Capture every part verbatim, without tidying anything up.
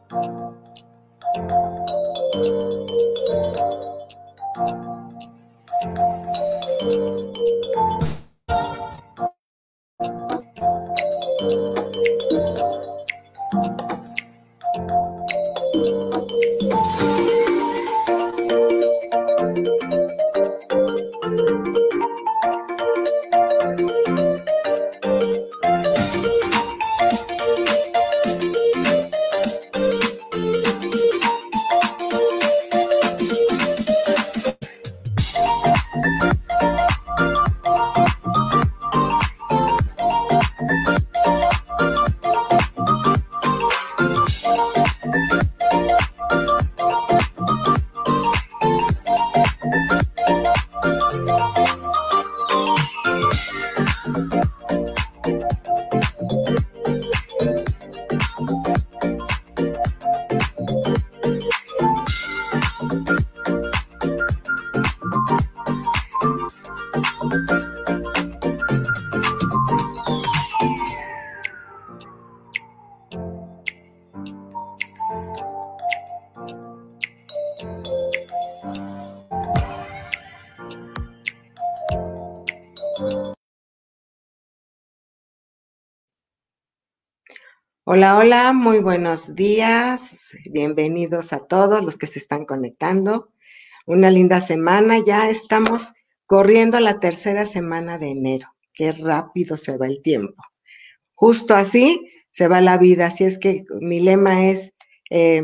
Hola, hola, muy buenos días. Bienvenidos a todos los que se están conectando. Una linda semana, ya estamos corriendo la tercera semana de enero. Qué rápido se va el tiempo. Justo así se va la vida. Así es que mi lema es, eh,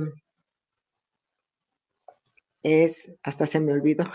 es, hasta se me olvidó.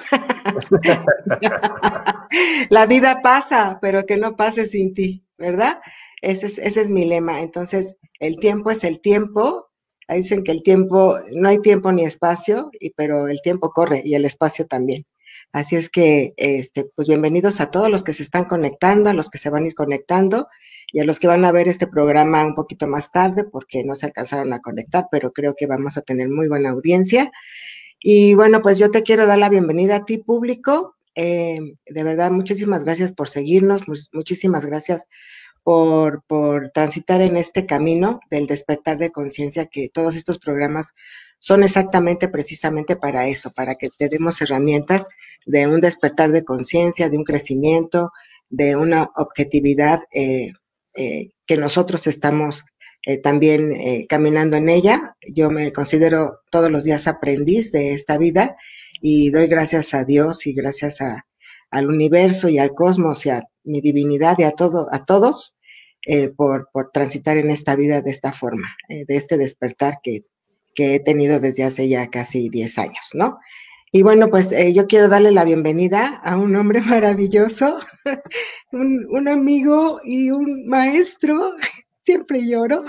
La vida pasa, pero que no pase sin ti, ¿verdad? Ese es, ese es mi lema. Entonces, el tiempo es el tiempo. Ahí dicen que el tiempo, no hay tiempo ni espacio, y, pero el tiempo corre y el espacio también. Así es que, este, pues bienvenidos a todos los que se están conectando, a los que se van a ir conectando y a los que van a ver este programa un poquito más tarde porque no se alcanzaron a conectar, pero creo que vamos a tener muy buena audiencia. Y bueno, pues yo te quiero dar la bienvenida a ti, público. Eh, de verdad, muchísimas gracias por seguirnos, muchísimas gracias por, por transitar en este camino del despertar de conciencia, que todos estos programas son exactamente, precisamente para eso, para que te demos herramientas de un despertar de conciencia, de un crecimiento, de una objetividad eh, eh, que nosotros estamos eh, también eh, caminando en ella. Yo me considero todos los días aprendiz de esta vida y doy gracias a Dios y gracias a, al universo y al cosmos y a mi divinidad y a todo, a todos eh, por, por transitar en esta vida de esta forma, eh, de este despertar que, que he tenido desde hace ya casi diez años, ¿no? Y bueno, pues eh, yo quiero darle la bienvenida a un hombre maravilloso, un, un amigo y un maestro, siempre lloro,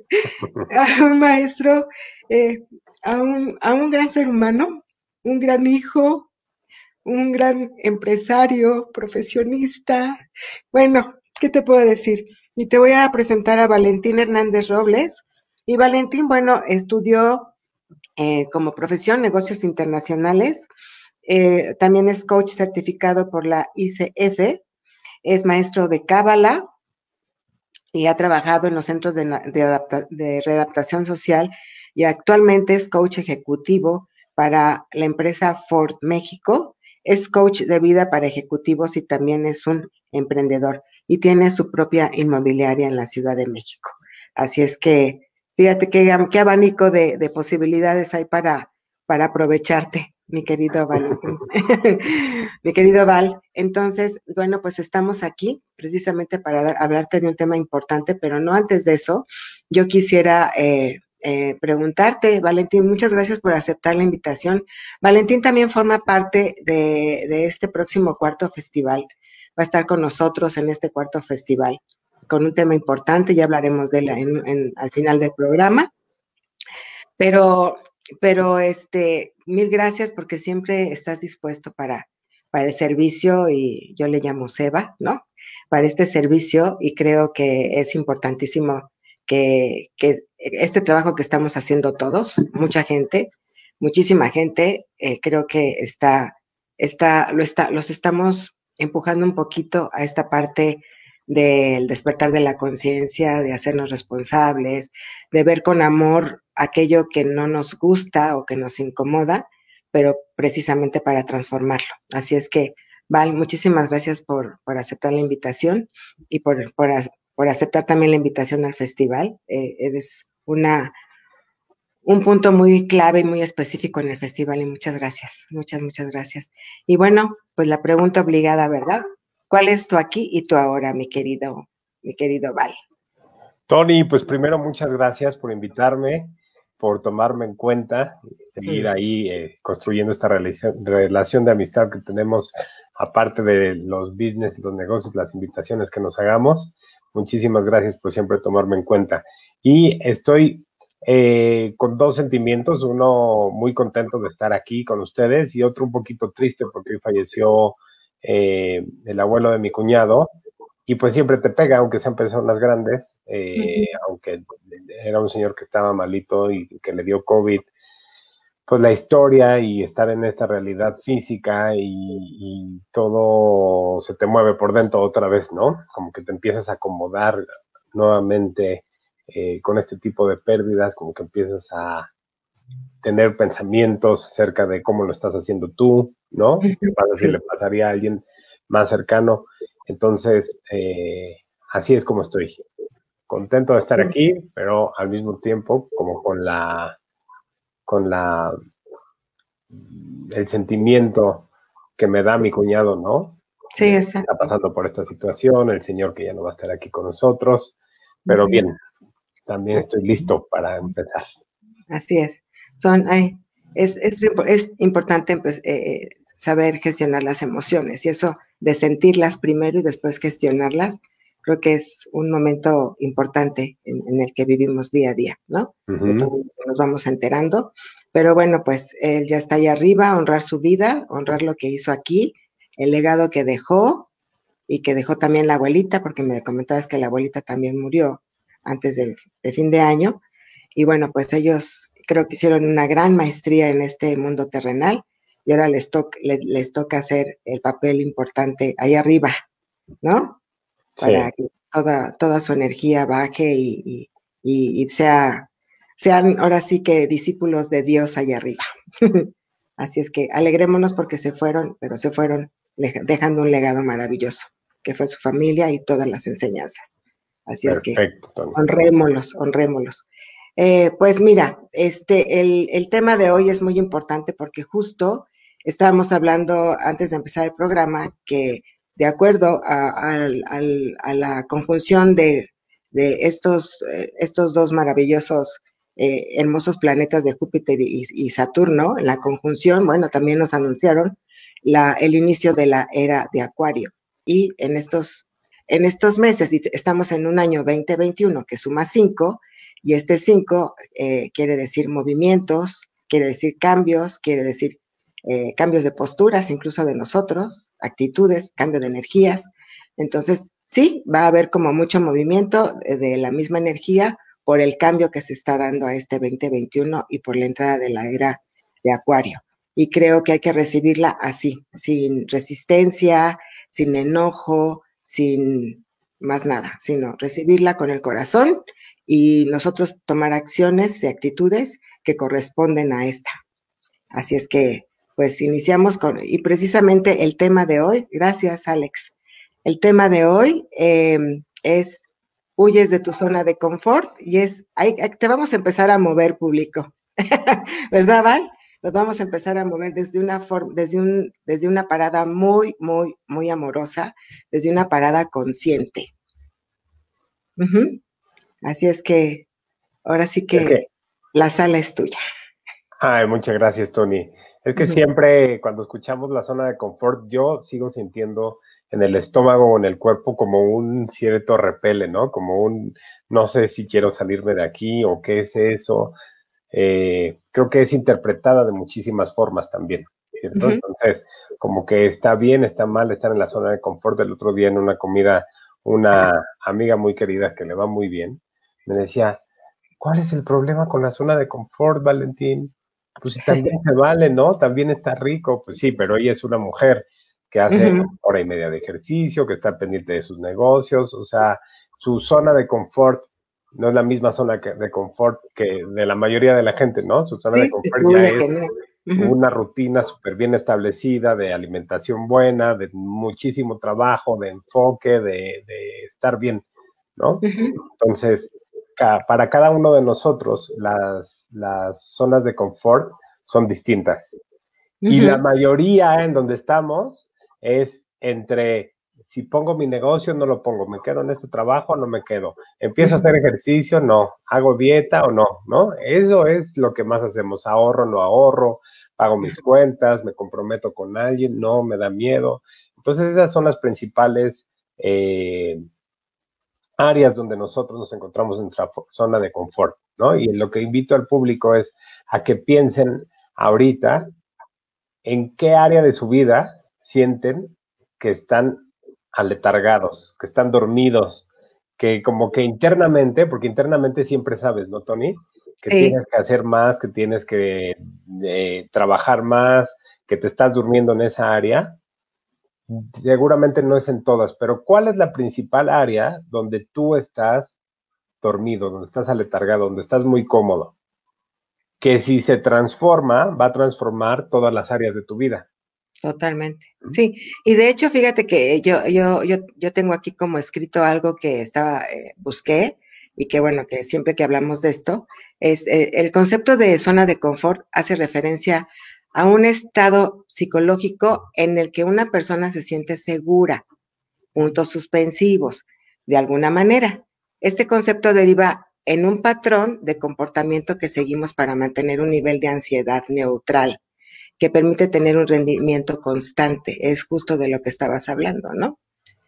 a un maestro, eh, a, un, a un gran ser humano, un gran hijo, un gran empresario, profesionista. Bueno, ¿qué te puedo decir? Y te voy a presentar a Valentín Hernández Robles. Y Valentín, bueno, estudió eh, como profesión negocios internacionales. Eh, también es coach certificado por la I C F. Es maestro de Cábala y ha trabajado en los centros de, de, adapta, de readaptación social y actualmente es coach ejecutivo para la empresa Ford México. Es coach de vida para ejecutivos y también es un emprendedor y tiene su propia inmobiliaria en la Ciudad de México. Así es que fíjate qué, qué abanico de, de posibilidades hay para, para aprovecharte, mi querido Valentín. Mi querido Val. Entonces, bueno, pues estamos aquí precisamente para dar, hablarte de un tema importante, pero no antes de eso, yo quisiera eh, eh, preguntarte, Valentín, muchas gracias por aceptar la invitación. Valentín también forma parte de, de este próximo cuarto festival. Va a estar con nosotros en este cuarto festival con un tema importante, ya hablaremos de él en, en, al final del programa. Pero, pero este, mil gracias porque siempre estás dispuesto para, para el servicio y yo le llamo Seba, ¿no? Para este servicio y creo que es importantísimo que, que este trabajo que estamos haciendo todos, mucha gente, muchísima gente, eh, creo que está, está, lo está, los estamos empujando un poquito a esta parte del despertar de la conciencia, de hacernos responsables, de ver con amor aquello que no nos gusta o que nos incomoda, pero precisamente para transformarlo. Así es que, Val, muchísimas gracias por, por aceptar la invitación y por, por, por, aceptar también la invitación al festival. Eh, eres una, un punto muy clave y muy específico en el festival y muchas gracias, muchas, muchas gracias. Y bueno, pues la pregunta obligada, ¿verdad? ¿Cuál es tu aquí y tu ahora, mi querido, mi querido Val? Tony, pues primero muchas gracias por invitarme, por tomarme en cuenta, seguir mm. ahí eh, construyendo esta relación, relación de amistad que tenemos, aparte de los business, los negocios, las invitaciones que nos hagamos. Muchísimas gracias por siempre tomarme en cuenta. Y estoy eh, con dos sentimientos, uno muy contento de estar aquí con ustedes y otro un poquito triste porque hoy falleció eh, el abuelo de mi cuñado. Y pues siempre te pega, aunque sean personas grandes, eh, uh-huh. aunque era un señor que estaba malito y que le dio COVID, pues la historia y estar en esta realidad física y, y todo se te mueve por dentro otra vez, ¿no? Como que te empiezas a acomodar nuevamente eh, con este tipo de pérdidas, como que empiezas a tener pensamientos acerca de cómo lo estás haciendo tú, ¿no? ¿Qué pasa si le pasaría a alguien más cercano? Entonces, eh, así es como estoy. Contento de estar aquí, pero al mismo tiempo como con la, con la, el sentimiento que me da mi cuñado, ¿no? Sí, exacto. Está pasando por esta situación, el señor que ya no va a estar aquí con nosotros, pero uh-huh. bien, también estoy listo para empezar. Así es. Son, ay, es, es, es importante pues, eh, saber gestionar las emociones y eso de sentirlas primero y después gestionarlas, creo que es un momento importante en, en el que vivimos día a día, ¿no? Uh-huh. De todo lo que nos vamos enterando, pero bueno, pues él ya está ahí arriba, honrar su vida, honrar lo que hizo aquí, el legado que dejó y que dejó también la abuelita, porque me comentabas que la abuelita también murió antes de, de fin de año, y bueno, pues ellos creo que hicieron una gran maestría en este mundo terrenal y ahora les, to les, les toca hacer el papel importante ahí arriba, ¿no? Para sí. que toda, toda su energía baje y, y, y, y sea, sean ahora sí que discípulos de Dios allá arriba. Así es que alegrémonos porque se fueron, pero se fueron dejando un legado maravilloso, que fue su familia y todas las enseñanzas. Así Perfecto, es que Tony. honrémoslos, honrémoslos. Eh, pues mira, este, el, el tema de hoy es muy importante porque justo estábamos hablando antes de empezar el programa que de acuerdo a, a, a, a la conjunción de, de estos, eh, estos dos maravillosos, eh, hermosos planetas de Júpiter y, y Saturno, en la conjunción, bueno, también nos anunciaron la, el inicio de la era de Acuario. Y en estos, en estos meses, y estamos en un año veinte veintiuno que suma cinco, y este cinco eh, quiere decir movimientos, quiere decir cambios, quiere decir eh, cambios de posturas, incluso de nosotros, actitudes, cambio de energías. Entonces, sí, va a haber como mucho movimiento de, de la misma energía por el cambio que se está dando a este veinte veintiuno y por la entrada de la era de Acuario. Y creo que hay que recibirla así, sin resistencia, sin enojo, sin más nada, sino recibirla con el corazón y nosotros tomar acciones y actitudes que corresponden a esta. Así es que, pues, iniciamos con, y precisamente el tema de hoy, gracias, Alex, el tema de hoy eh, es, huyes de tu zona de confort, y es, ahí, te vamos a empezar a mover, público, ¿verdad, Val? Nos vamos a empezar a mover desde una forma, desde un, desde una parada muy, muy, muy amorosa, desde una parada consciente. Uh-huh. Así es que, ahora sí que, es que la sala es tuya. Ay, muchas gracias, Tony. Es que uh-huh. siempre cuando escuchamos la zona de confort, yo sigo sintiendo en el estómago o en el cuerpo como un cierto repele, ¿no? Como un, no sé si quiero salirme de aquí o qué es eso. Eh, creo que es interpretada de muchísimas formas también, ¿cierto? Uh-huh. Entonces, como que está bien, está mal estar en la zona de confort. El otro día en una comida, una amiga muy querida que le va muy bien, me decía, ¿cuál es el problema con la zona de confort, Valentín? Pues también se vale, ¿no? También está rico. Pues sí, pero ella es una mujer. que hace Ujú. hora y media de ejercicio, que está pendiente de sus negocios, o sea, su zona de confort no es la misma zona que- de confort que de la mayoría de la gente, ¿no? Su zona de Sí, confort ya intuye es que no. Ujú, una rutina súper bien establecida de alimentación buena, de muchísimo trabajo, de enfoque, de, de estar bien, ¿no? ujú, Entonces, ca- para cada uno de nosotros, las, las zonas de confort son distintas. Y la ujú, mayoría en donde estamos es entre si pongo mi negocio, no lo pongo, me quedo en este trabajo, no me quedo, empiezo a hacer ujú. ejercicio, no, hago dieta o no, ¿no? Eso es lo que más hacemos, ahorro, no ahorro, pago mis cuentas, me comprometo con alguien, no, me da miedo. Entonces esas son las principales eh, áreas donde nosotros nos encontramos en nuestra zona de confort, ¿no? Y lo que invito al público es a que piensen ahorita en qué área de su vida sienten que están aletargados, que están dormidos, que como que internamente, porque internamente siempre sabes, ¿no, Tony? Que Sí, tienes que hacer más, que tienes que eh, trabajar más, que te estás durmiendo en esa área. Seguramente no es en todas, pero ¿cuál es la principal área donde tú estás dormido, donde estás aletargado, donde estás muy cómodo? Que si se transforma, va a transformar todas las áreas de tu vida. totalmente. Sí, y de hecho, fíjate que yo, yo, yo, yo tengo aquí como escrito algo que estaba, eh, busqué, y que bueno, que siempre que hablamos de esto, es eh, el concepto de zona de confort hace referencia a un estado psicológico en el que una persona se siente segura, puntos suspensivos, de alguna manera. Este concepto deriva en un patrón de comportamiento que seguimos para mantener un nivel de ansiedad neutral, que permite tener un rendimiento constante. Es justo de lo que estabas hablando, ¿no?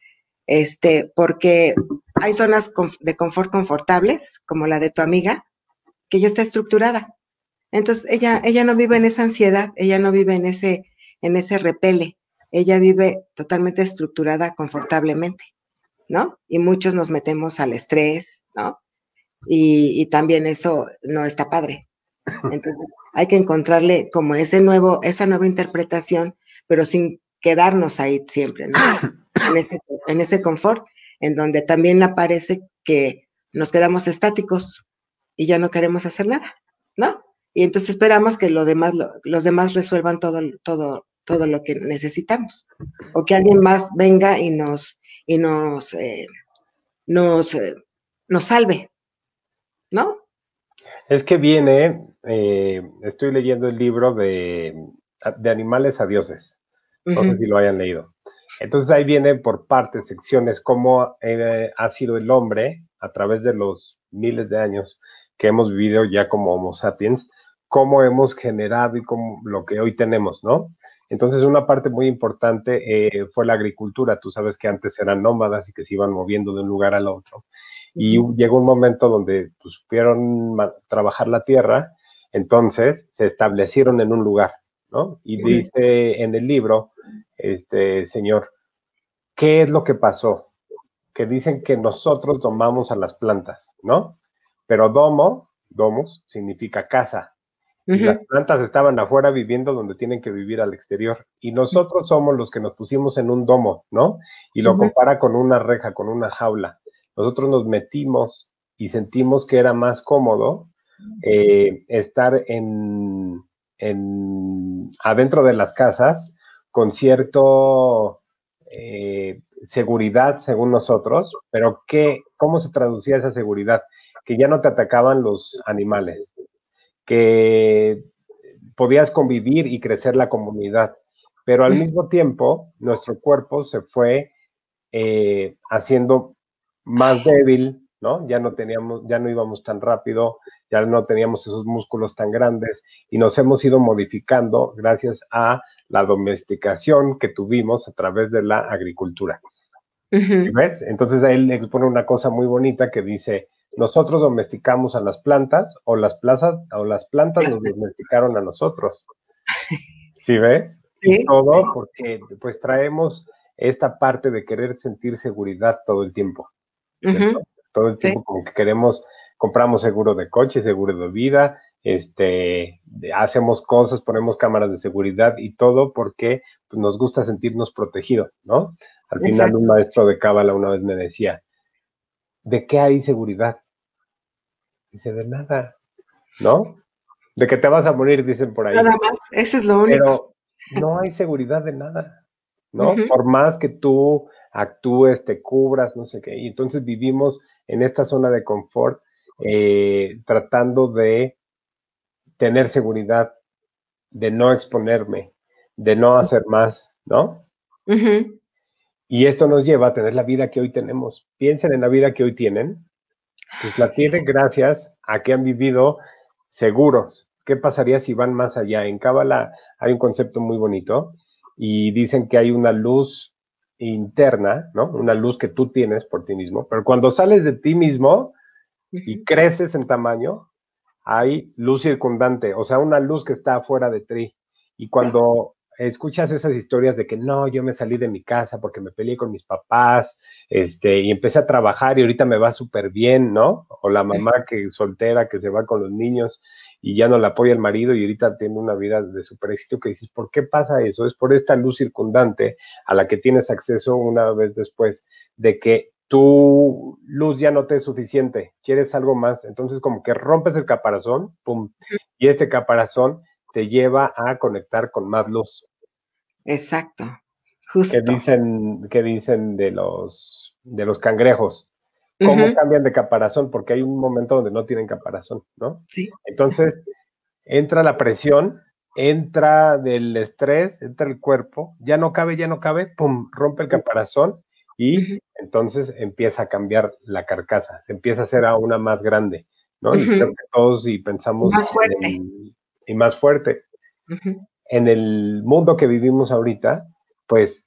Este, porque hay zonas de confort confortables, como la de tu amiga, que ya está estructurada. Entonces, ella, ella no vive en esa ansiedad, ella no vive en ese, en ese repele, ella vive totalmente estructurada confortablemente, ¿no? Y muchos nos metemos al estrés, ¿no? Y, y también eso no está padre. Entonces, hay que encontrarle como ese nuevo, esa nueva interpretación, pero sin quedarnos ahí siempre, ¿no? En ese, en ese confort, en donde también aparece que nos quedamos estáticos y ya no queremos hacer nada, ¿no? Y entonces esperamos que lo demás, lo, los demás resuelvan todo, todo, todo lo que necesitamos. O que alguien más venga y nos, y nos, eh, nos, eh, nos salve, ¿no? Es que viene, eh, estoy leyendo el libro de, de Animales a Dioses. Uh No sé si -huh. lo hayan leído. Entonces ahí viene por partes, secciones, cómo eh, ha sido el hombre a través de los miles de años que hemos vivido ya como Homo sapiens, cómo hemos generado y cómo lo que hoy tenemos, ¿no? Entonces una parte muy importante eh, fue la agricultura. Tú sabes que antes eran nómadas y que se iban moviendo de un lugar al otro. Uh Y -huh. llegó un momento donde pues, supieron trabajar la tierra, entonces se establecieron en un lugar, ¿no? Y Uh -huh. dice en el libro, este señor, ¿qué es lo que pasó? Que dicen que nosotros domamos a las plantas, ¿no? Pero domo, domus, significa casa. Uh Y las -huh. plantas estaban afuera viviendo donde tienen que vivir al exterior. Y nosotros somos los que nos pusimos en un domo, ¿no? Y lo Uh-huh. compara con una reja, con una jaula. Nosotros nos metimos y sentimos que era más cómodo eh, estar en, en, adentro de las casas con cierto eh, seguridad, según nosotros, pero ¿qué, ¿cómo se traducía esa seguridad? Que ya no te atacaban los animales, que podías convivir y crecer la comunidad, pero al mismo tiempo nuestro cuerpo se fue eh, haciendo más débil, ¿no? Ya no teníamos, ya no íbamos tan rápido, ya no teníamos esos músculos tan grandes y nos hemos ido modificando gracias a la domesticación que tuvimos a través de la agricultura. Uh-huh. ¿Ves? Entonces ahí le expone una cosa muy bonita que dice, nosotros domesticamos a las plantas o las plazas o las plantas nos domesticaron a nosotros. ¿Sí ves? Y Sí, sí. todo porque pues traemos esta parte de querer sentir seguridad todo el tiempo, ¿cierto? Uh-huh. Todo el Sí. tiempo como que queremos, compramos seguro de coche, seguro de vida, este, hacemos cosas, ponemos cámaras de seguridad y todo porque pues, nos gusta sentirnos protegidos, ¿no? Al final un Exacto. maestro de Cábala una vez me decía, ¿de qué hay seguridad? Dice, de nada, ¿no? De que te vas a morir, dicen por ahí. Nada más, eso es lo único. Pero no hay seguridad de nada, ¿no? Ujú. Por más que tú actúes, te cubras, no sé qué. Y entonces vivimos en esta zona de confort, eh, tratando de tener seguridad, de no exponerme, de no hacer más, ¿no? Ujú. Y esto nos lleva a tener la vida que hoy tenemos. Piensen en la vida que hoy tienen, pues la Sí. tienen gracias a que han vivido seguros. ¿Qué pasaría si van más allá? En Cábala hay un concepto muy bonito y dicen que hay una luz interna, ¿no? Una luz que tú tienes por ti mismo, pero cuando sales de ti mismo y Ujú. creces en tamaño, hay luz circundante, o sea, una luz que está afuera de ti. Y cuando escuchas esas historias de que no, yo me salí de mi casa porque me peleé con mis papás, este, y empecé a trabajar y ahorita me va súper bien, ¿no? O la mamá que soltera que se va con los niños y ya no la apoya el marido y ahorita tiene una vida de súper éxito, que dices, ¿por qué pasa eso? Es por esta luz circundante a la que tienes acceso una vez después de que tu luz ya no te es suficiente, quieres algo más, entonces como que rompes el caparazón, pum, y este caparazón te lleva a conectar con más luz. Exacto, ¿Qué justo. dicen, qué dicen de los, de los cangrejos? ¿Cómo Ujú. cambian de caparazón? Porque hay un momento donde no tienen caparazón, ¿no? Sí. Entonces, entra la presión, entra del estrés, entra el cuerpo, ya no cabe, ya no cabe, pum, rompe el caparazón y Ujú. entonces empieza a cambiar la carcasa, se empieza a hacer a una más grande, ¿no? Y creo Ujú. que todos, si pensamos Más en fuerte. el, y más fuerte, Ujú. en el mundo que vivimos ahorita, pues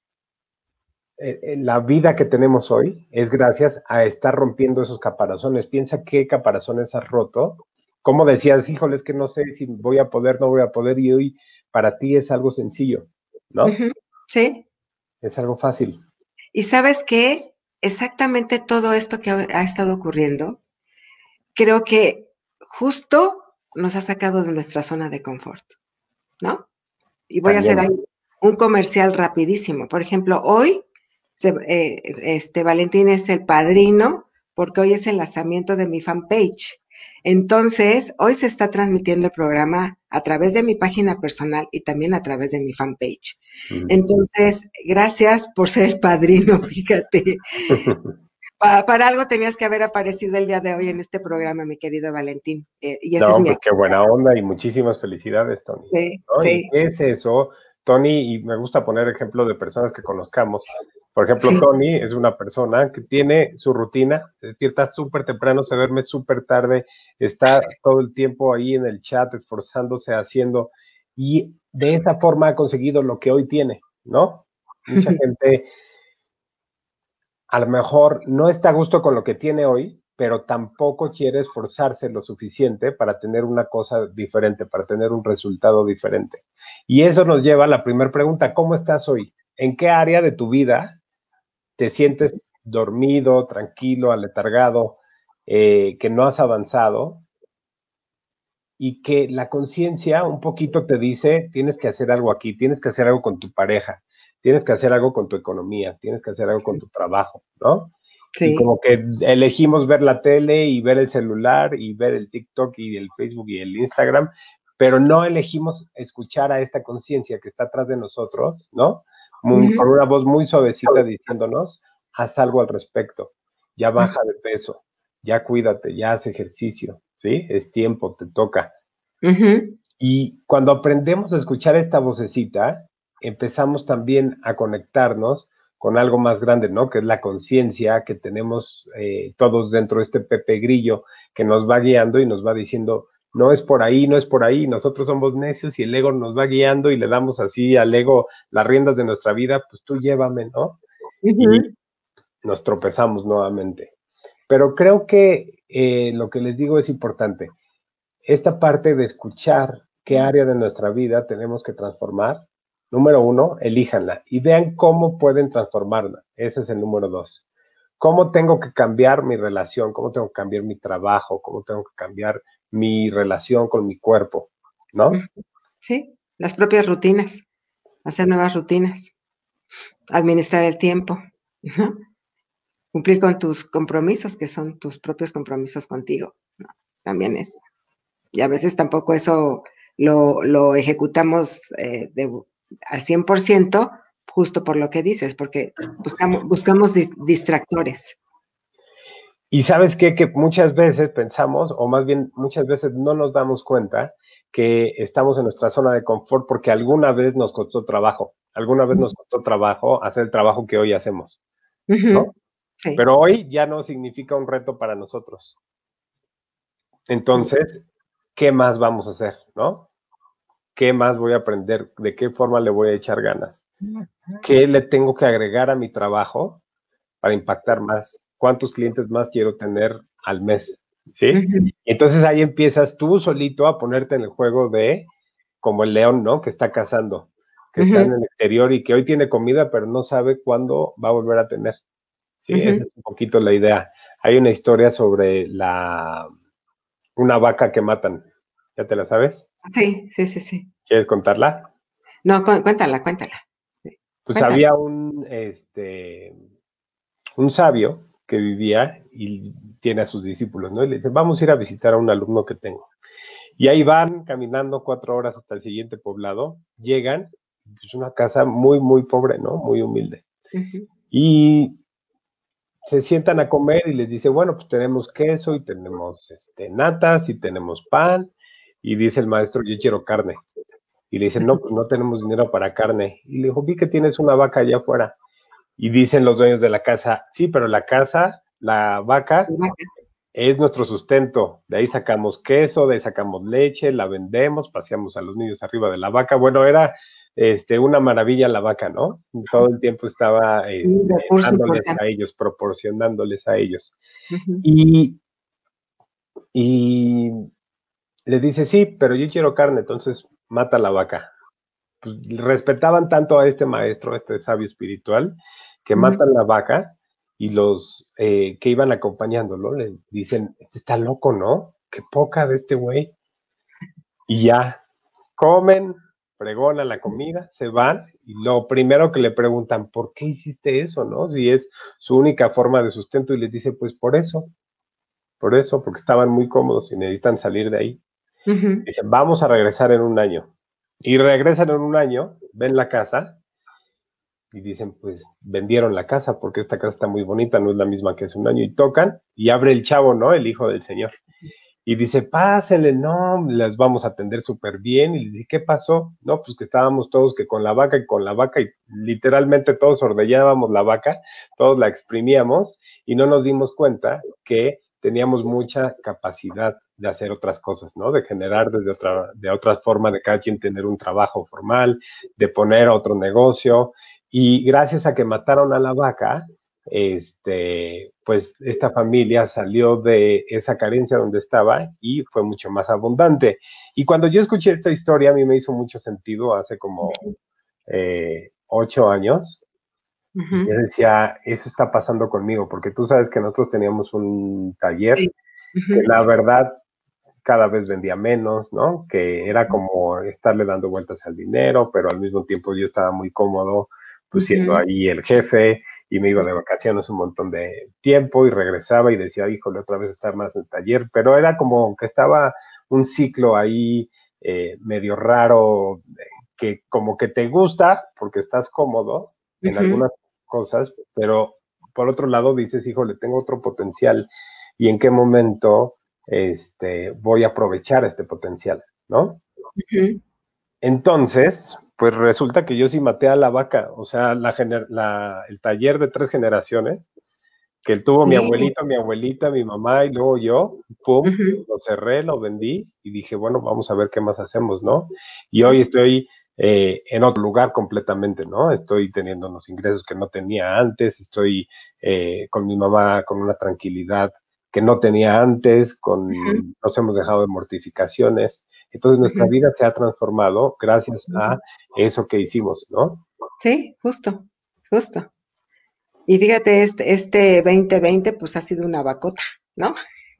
eh, la vida que tenemos hoy es gracias a estar rompiendo esos caparazones. Piensa qué caparazones has roto. Como decías, híjole, es que no sé si voy a poder, no voy a poder, y hoy para ti es algo sencillo, ¿no? Ujú. Sí. Es algo fácil. Y sabes qué, exactamente todo esto que ha ha estado ocurriendo, creo que justo nos ha sacado de nuestra zona de confort, ¿no? Y voy a hacer ahí También. un comercial rapidísimo. Por ejemplo, hoy, se, eh, este Valentín es el padrino porque hoy es el lanzamiento de mi fanpage. Entonces, hoy se está transmitiendo el programa a través de mi página personal y también a través de mi fanpage. Mm. Entonces, gracias por ser el padrino, fíjate. Pa- para algo tenías que haber aparecido el día de hoy en este programa, mi querido Valentín. Eh, y ese es No, mi... pues qué buena onda y muchísimas felicidades, Tony. Sí, ¿No? ¿Y sí, qué es eso, Tony? Y me gusta poner ejemplo de personas que conozcamos. Por ejemplo, sí. Tony es una persona que tiene su rutina, se despierta súper temprano, se duerme súper tarde, está todo el tiempo ahí en el chat esforzándose, haciendo, y de esa forma ha conseguido lo que hoy tiene, ¿no? Mucha gente a lo mejor no está a gusto con lo que tiene hoy, pero tampoco quiere esforzarse lo suficiente para tener una cosa diferente, para tener un resultado diferente. Y eso nos lleva a la primera pregunta, ¿cómo estás hoy? ¿En qué área de tu vida te sientes dormido, tranquilo, aletargado, eh, que no has avanzado? Y que la conciencia un poquito te dice, tienes que hacer algo aquí, tienes que hacer algo con tu pareja, tienes que hacer algo con tu economía, tienes que hacer algo con tu trabajo, ¿no? Y Sí. como que elegimos ver la tele y ver el celular y ver el TikTok y el Facebook y el Instagram, pero no elegimos escuchar a esta conciencia que está atrás de nosotros, ¿no? Muy, Ujú. con una voz muy suavecita diciéndonos, haz algo al respecto, ya baja de peso, ya cuídate, ya haz ejercicio, ¿sí? Es tiempo, te toca. Ujú. Y cuando aprendemos a escuchar esta vocecita, empezamos también a conectarnos con algo más grande, ¿no? Que es la conciencia que tenemos eh, todos dentro de este Pepe Grillo que nos va guiando y nos va diciendo, no es por ahí, no es por ahí, nosotros somos necios y el ego nos va guiando y le damos así al ego las riendas de nuestra vida, pues tú llévame, ¿no? Y Ujú. nos tropezamos nuevamente. Pero creo que eh, lo que les digo es importante esta parte de escuchar qué área de nuestra vida tenemos que transformar, número uno, elíjanla y vean cómo pueden transformarla. Ese es el número dos. ¿Cómo tengo que cambiar mi relación? ¿Cómo tengo que cambiar mi trabajo? ¿Cómo tengo que cambiar mi relación con mi cuerpo, ¿no? Sí, las propias rutinas, hacer nuevas rutinas, administrar el tiempo, ¿no? Cumplir con tus compromisos, que son tus propios compromisos contigo, ¿no? También eso. Y a veces tampoco eso lo, lo ejecutamos eh, de, al cien por ciento, justo por lo que dices, porque buscamos, buscamos di distractores. Y sabes qué, que muchas veces pensamos, o más bien muchas veces no nos damos cuenta que estamos en nuestra zona de confort porque alguna vez nos costó trabajo, alguna vez nos costó trabajo hacer el trabajo que hoy hacemos, ¿no? Uh-huh. Sí. Pero hoy ya no significa un reto para nosotros. Entonces, ¿qué más vamos a hacer, no? ¿Qué más voy a aprender? ¿De qué forma le voy a echar ganas? ¿Qué le tengo que agregar a mi trabajo para impactar más? ¿Cuántos clientes más quiero tener al mes? ¿Sí? Uh-huh. Entonces ahí empiezas tú solito a ponerte en el juego de, como el león, ¿no? Que está cazando, que uh-huh. está en el exterior y que hoy tiene comida, pero no sabe cuándo va a volver a tener. Sí, uh-huh. Esa es un poquito la idea. Hay una historia sobre la una vaca que matan. ¿Ya te la sabes? Sí, sí, sí, sí. ¿Quieres contarla? No, cu cuéntala, cuéntala. Pues cuéntala. Había un, este, un sabio que vivía y tiene a sus discípulos, ¿no? Y le dice, vamos a ir a visitar a un alumno que tengo. Y ahí van caminando cuatro horas hasta el siguiente poblado, llegan, es una casa muy, muy pobre, ¿no? Muy humilde. Uh-huh. Y se sientan a comer y les dice, bueno, pues tenemos queso y tenemos este, natas y tenemos pan. Y dice el maestro, yo quiero carne. Y le dicen, no, pues no tenemos dinero para carne. Y le dijo, vi que tienes una vaca allá afuera. Y dicen los dueños de la casa, sí, pero la casa, la vaca, es nuestro sustento. De ahí sacamos queso, de ahí sacamos leche, la vendemos, paseamos a los niños arriba de la vaca. Bueno, era este, una maravilla la vaca, ¿no? Todo el tiempo estaba este, dándoles a ellos, proporcionándoles a ellos. Uh-huh. Y, y le dice, sí, pero yo quiero carne, entonces mata la vaca. Pues, respetaban tanto a este maestro, a este sabio espiritual, que uh-huh. matan la vaca y los eh, que iban acompañándolo le dicen, este está loco, ¿no? Qué poca de este güey. Y ya, comen, pregonan la comida, se van y lo primero que le preguntan, ¿por qué hiciste eso, no? Si es su única forma de sustento y les dice, pues por eso, por eso, porque estaban muy cómodos y necesitan salir de ahí. Uh-huh. Dicen, vamos a regresar en un año. Y regresan en un año, ven la casa y dicen, pues vendieron la casa porque esta casa está muy bonita, no es la misma que hace un año. Y tocan y abre el chavo, ¿no? El hijo del señor. Y dice, pásenle, no, les vamos a atender súper bien. Y les dice, ¿qué pasó? No, pues que estábamos todos que con la vaca y con la vaca y literalmente todos ordeñábamos la vaca, todos la exprimíamos y no nos dimos cuenta que teníamos mucha capacidad de hacer otras cosas, ¿no? De generar desde otra, de otra forma, de cada quien tener un trabajo formal, de poner otro negocio. Y gracias a que mataron a la vaca, este, pues esta familia salió de esa carencia donde estaba y fue mucho más abundante. Y cuando yo escuché esta historia, a mí me hizo mucho sentido hace como eh, ocho años. Uh-huh. Y yo decía, eso está pasando conmigo, porque tú sabes que nosotros teníamos un taller sí. uh-huh. que la verdad cada vez vendía menos, ¿no? Que era como estarle dando vueltas al dinero, pero al mismo tiempo yo estaba muy cómodo, pues uh-huh. siendo ahí el jefe, y me iba de vacaciones un montón de tiempo y regresaba y decía, híjole, otra vez estar más en el taller, pero era como que estaba un ciclo ahí eh, medio raro, que como que te gusta porque estás cómodo en uh-huh. algunas cosas, pero por otro lado dices, híjole, tengo otro potencial y en qué momento este, voy a aprovechar este potencial, ¿no? Uh-huh. Entonces, pues resulta que yo sí maté a la vaca, o sea, la gener- la, el taller de tres generaciones, que tuvo sí. mi abuelito, mi abuelita, mi mamá y luego yo, pum, uh-huh. lo cerré, lo vendí y dije, bueno, vamos a ver qué más hacemos, ¿no? Y hoy estoy eh, en otro lugar completamente, ¿no? Estoy teniendo unos ingresos que no tenía antes, estoy eh, con mi mamá con una tranquilidad que no tenía antes, con, uh-huh. nos hemos dejado de mortificaciones. Entonces nuestra uh-huh. vida se ha transformado gracias a eso que hicimos, ¿no? Sí, justo, justo. Y fíjate, este, este veinte veinte pues ha sido una vacota, ¿no?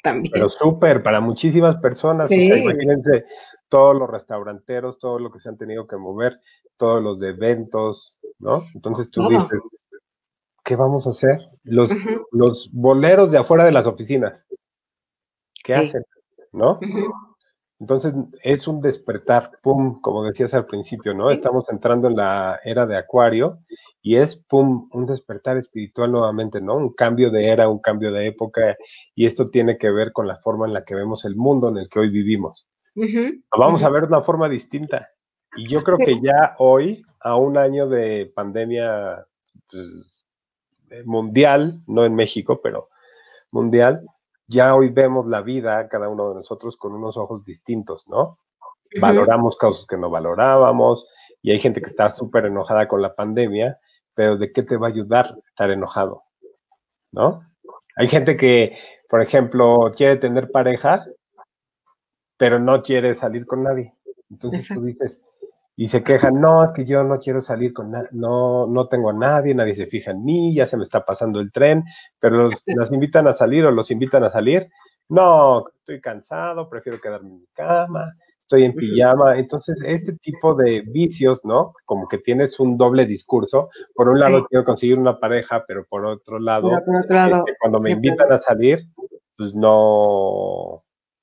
Pero también. súper, para muchísimas personas, o sea, Sí, imagínense todos los restauranteros, todo lo que se han tenido que mover, todos los de eventos, ¿no? Entonces tú todo. dices, ¿qué vamos a hacer? Los, Ujú, los boleros de afuera de las oficinas, ¿qué sí. hacen? ¿No? Ujú, Entonces es un despertar, pum, como decías al principio, ¿no? sí. Estamos entrando en la era de Acuario y es, pum, un despertar espiritual nuevamente, ¿no? Un cambio de era, un cambio de época y esto tiene que ver con la forma en la que vemos el mundo en el que hoy vivimos. Ujú, Lo vamos ujú, a ver de una forma distinta y yo creo sí. que ya hoy, a un año de pandemia pues, mundial, no en México, pero mundial, ya hoy vemos la vida, cada uno de nosotros, con unos ojos distintos, ¿no? Ujú, Valoramos cosas que no valorábamos y hay gente que está súper enojada con la pandemia, pero ¿de qué te va a ayudar estar enojado? ¿No? Hay gente que, por ejemplo, quiere tener pareja, pero no quiere salir con nadie. Entonces tú exacto. dices, y se quejan, no, es que yo no quiero salir con nadie, no, no tengo a nadie, nadie se fija en mí, ya se me está pasando el tren, pero los, las invitan a salir o los invitan a salir, no, estoy cansado, prefiero quedarme en mi cama, estoy en Ujú, pijama, entonces este tipo de vicios, ¿no? Como que tienes un doble discurso, por un sí. lado quiero conseguir una pareja, pero por otro Pero lado, por otro este, lado, cuando me siempre. invitan a salir, pues no,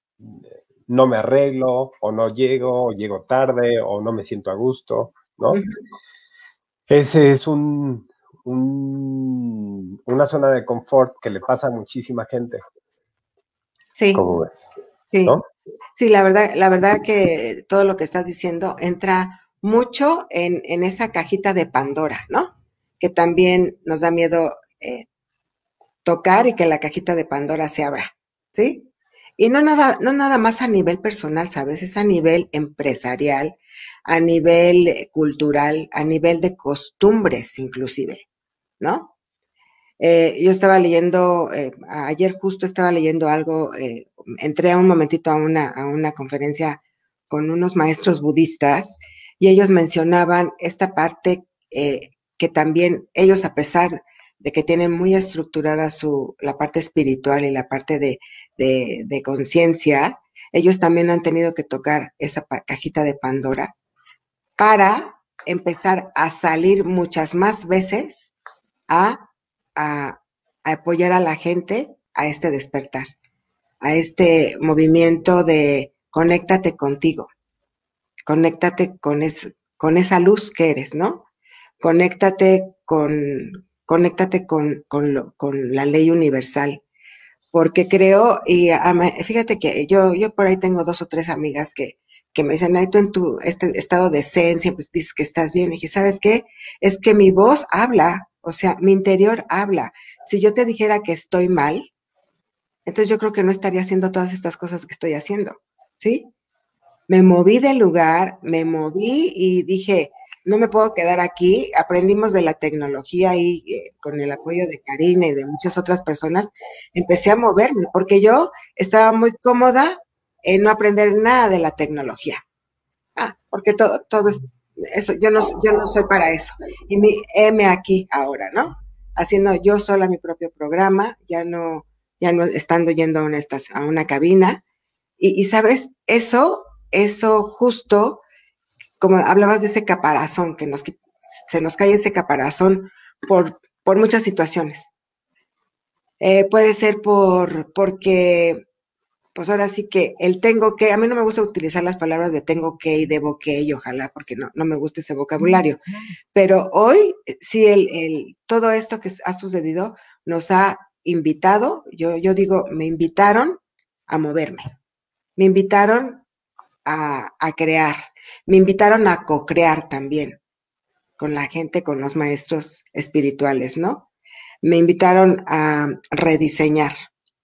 no me arreglo, o no llego, o llego tarde, o no me siento a gusto, ¿no? Ujú, Ese es un, un, una zona de confort que le pasa a muchísima gente, sí, ¿cómo ves? sí. ¿No? Sí, la verdad, la verdad que todo lo que estás diciendo entra mucho en, en esa cajita de Pandora, ¿no? Que también nos da miedo eh, tocar y que la cajita de Pandora se abra, ¿sí? Y no nada, no nada más a nivel personal, ¿sabes? Es a nivel empresarial, a nivel eh, cultural, a nivel de costumbres inclusive, ¿no? Eh, yo estaba leyendo, eh, ayer justo estaba leyendo algo, eh, entré un momentito a una, a una conferencia con unos maestros budistas y ellos mencionaban esta parte eh, que también ellos, a pesar de que tienen muy estructurada su, la parte espiritual y la parte de, de, de conciencia, ellos también han tenido que tocar esa cajita de Pandora para empezar a salir muchas más veces a, a, a apoyar a la gente a este despertar, a este movimiento de conéctate contigo, conéctate con, es, con esa luz que eres, ¿no? Conéctate con, conéctate con, con, lo, con la ley universal, porque creo, y a, fíjate que yo, yo por ahí tengo dos o tres amigas que, que me dicen, ay, tú en tu este estado de esencia, pues dices que estás bien. Y dije, ¿sabes qué? Es que mi voz habla, o sea, mi interior habla. Si yo te dijera que estoy mal, entonces yo creo que no estaría haciendo todas estas cosas que estoy haciendo, ¿sí? Me moví del lugar, me moví y dije, no me puedo quedar aquí. Aprendimos de la tecnología y eh, con el apoyo de Karina y de muchas otras personas, empecé a moverme porque yo estaba muy cómoda en no aprender nada de la tecnología. Ah, porque todo, todo es eso, yo no, yo no soy para eso. Y mi M aquí ahora, ¿no? Haciendo yo sola mi propio programa, ya no, ya no estando yendo a una, a una cabina. Y, y sabes, eso, eso justo, como hablabas de ese caparazón, que nos, se nos cae ese caparazón por, por muchas situaciones. Eh, puede ser por, porque, pues ahora sí que el tengo que, a mí no me gusta utilizar las palabras de tengo que y debo que y ojalá, porque no, no me gusta ese vocabulario. Pero hoy, sí, el, el, todo esto que ha sucedido nos ha invitado, yo, yo digo, me invitaron a moverme, me invitaron a, a crear. Me invitaron a co-crear también con la gente, con los maestros espirituales, ¿no? Me invitaron a rediseñar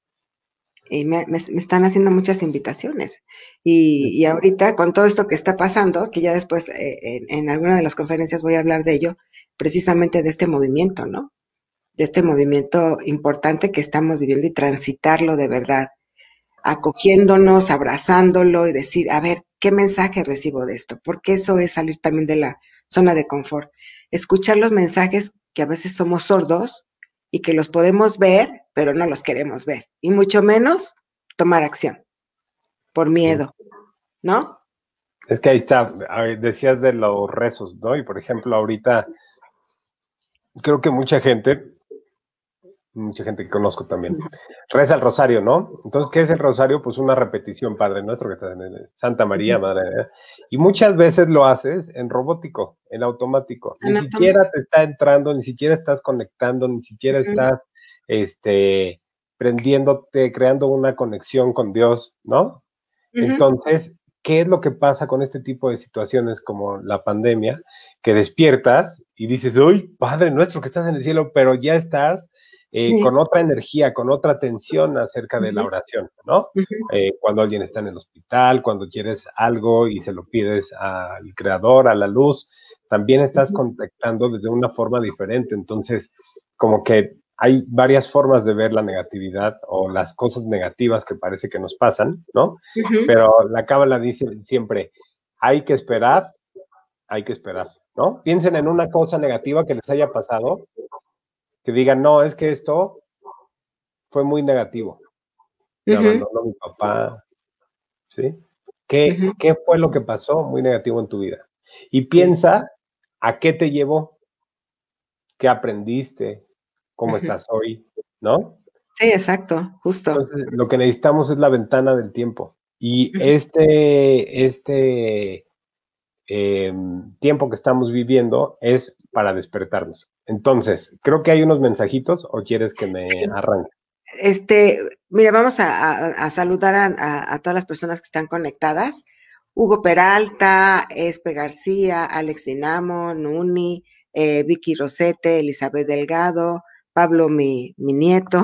y me, me, me están haciendo muchas invitaciones. Y, y, ahorita con todo esto que está pasando, que ya después eh, en, en alguna de las conferencias voy a hablar de ello, precisamente de este movimiento, ¿no? De este movimiento importante que estamos viviendo y transitarlo de verdad, acogiéndonos, abrazándolo y decir, a ver, ¿qué mensaje recibo de esto? Porque eso es salir también de la zona de confort. Escuchar los mensajes que a veces somos sordos y que los podemos ver, pero no los queremos ver. Y mucho menos tomar acción, por miedo, ¿no? Es que ahí está, a ver, decías de los rezos, ¿no? Y por ejemplo, ahorita creo que mucha gente, mucha gente que conozco también, reza el rosario, ¿no? Entonces, ¿qué es el rosario? Pues una repetición, Padre Nuestro, que está en el Santa María, Madre de Dios. Y muchas veces lo haces en robótico, en automático. Ni En siquiera te está entrando, ni siquiera estás conectando, ni siquiera estás, este, prendiéndote, creando una conexión con Dios, ¿no? Uh-huh. Entonces, ¿qué es lo que pasa con este tipo de situaciones como la pandemia? Que despiertas y dices, uy, Padre Nuestro que estás en el cielo, pero ya estás eh, sí. con otra energía, con otra atención acerca uh-huh. de la oración, ¿no? Uh-huh. Eh, cuando alguien está en el hospital, cuando quieres algo y se lo pides al Creador, a la luz, también estás uh-huh. contactando desde una forma diferente. Entonces, como que hay varias formas de ver la negatividad o las cosas negativas que parece que nos pasan, ¿no? Uh-huh. Pero la Cábala dice siempre, hay que esperar, hay que esperar, ¿no? Piensen en una cosa negativa que les haya pasado, que digan, no, es que esto fue muy negativo. Me uh-huh. abandonó mi papá, ¿sí? ¿Qué, uh-huh. ¿Qué fue lo que pasó muy negativo en tu vida? Y piensa, sí. ¿a qué te llevó? ¿Qué aprendiste? ¿Cómo uh-huh. estás hoy? ¿No? Sí, exacto, justo. Entonces, lo que necesitamos es la ventana del tiempo. Y uh-huh. este, este eh, tiempo que estamos viviendo es para despertarnos. Entonces, creo que hay unos mensajitos, ¿o quieres que me sí. arranque? Este, mira, vamos a, a, a saludar a, a, a todas las personas que están conectadas. Hugo Peralta, Espe García, Alex Dinamo, Nuni, eh, Vicky Rosete, Elizabeth Delgado, Pablo, mi, mi nieto,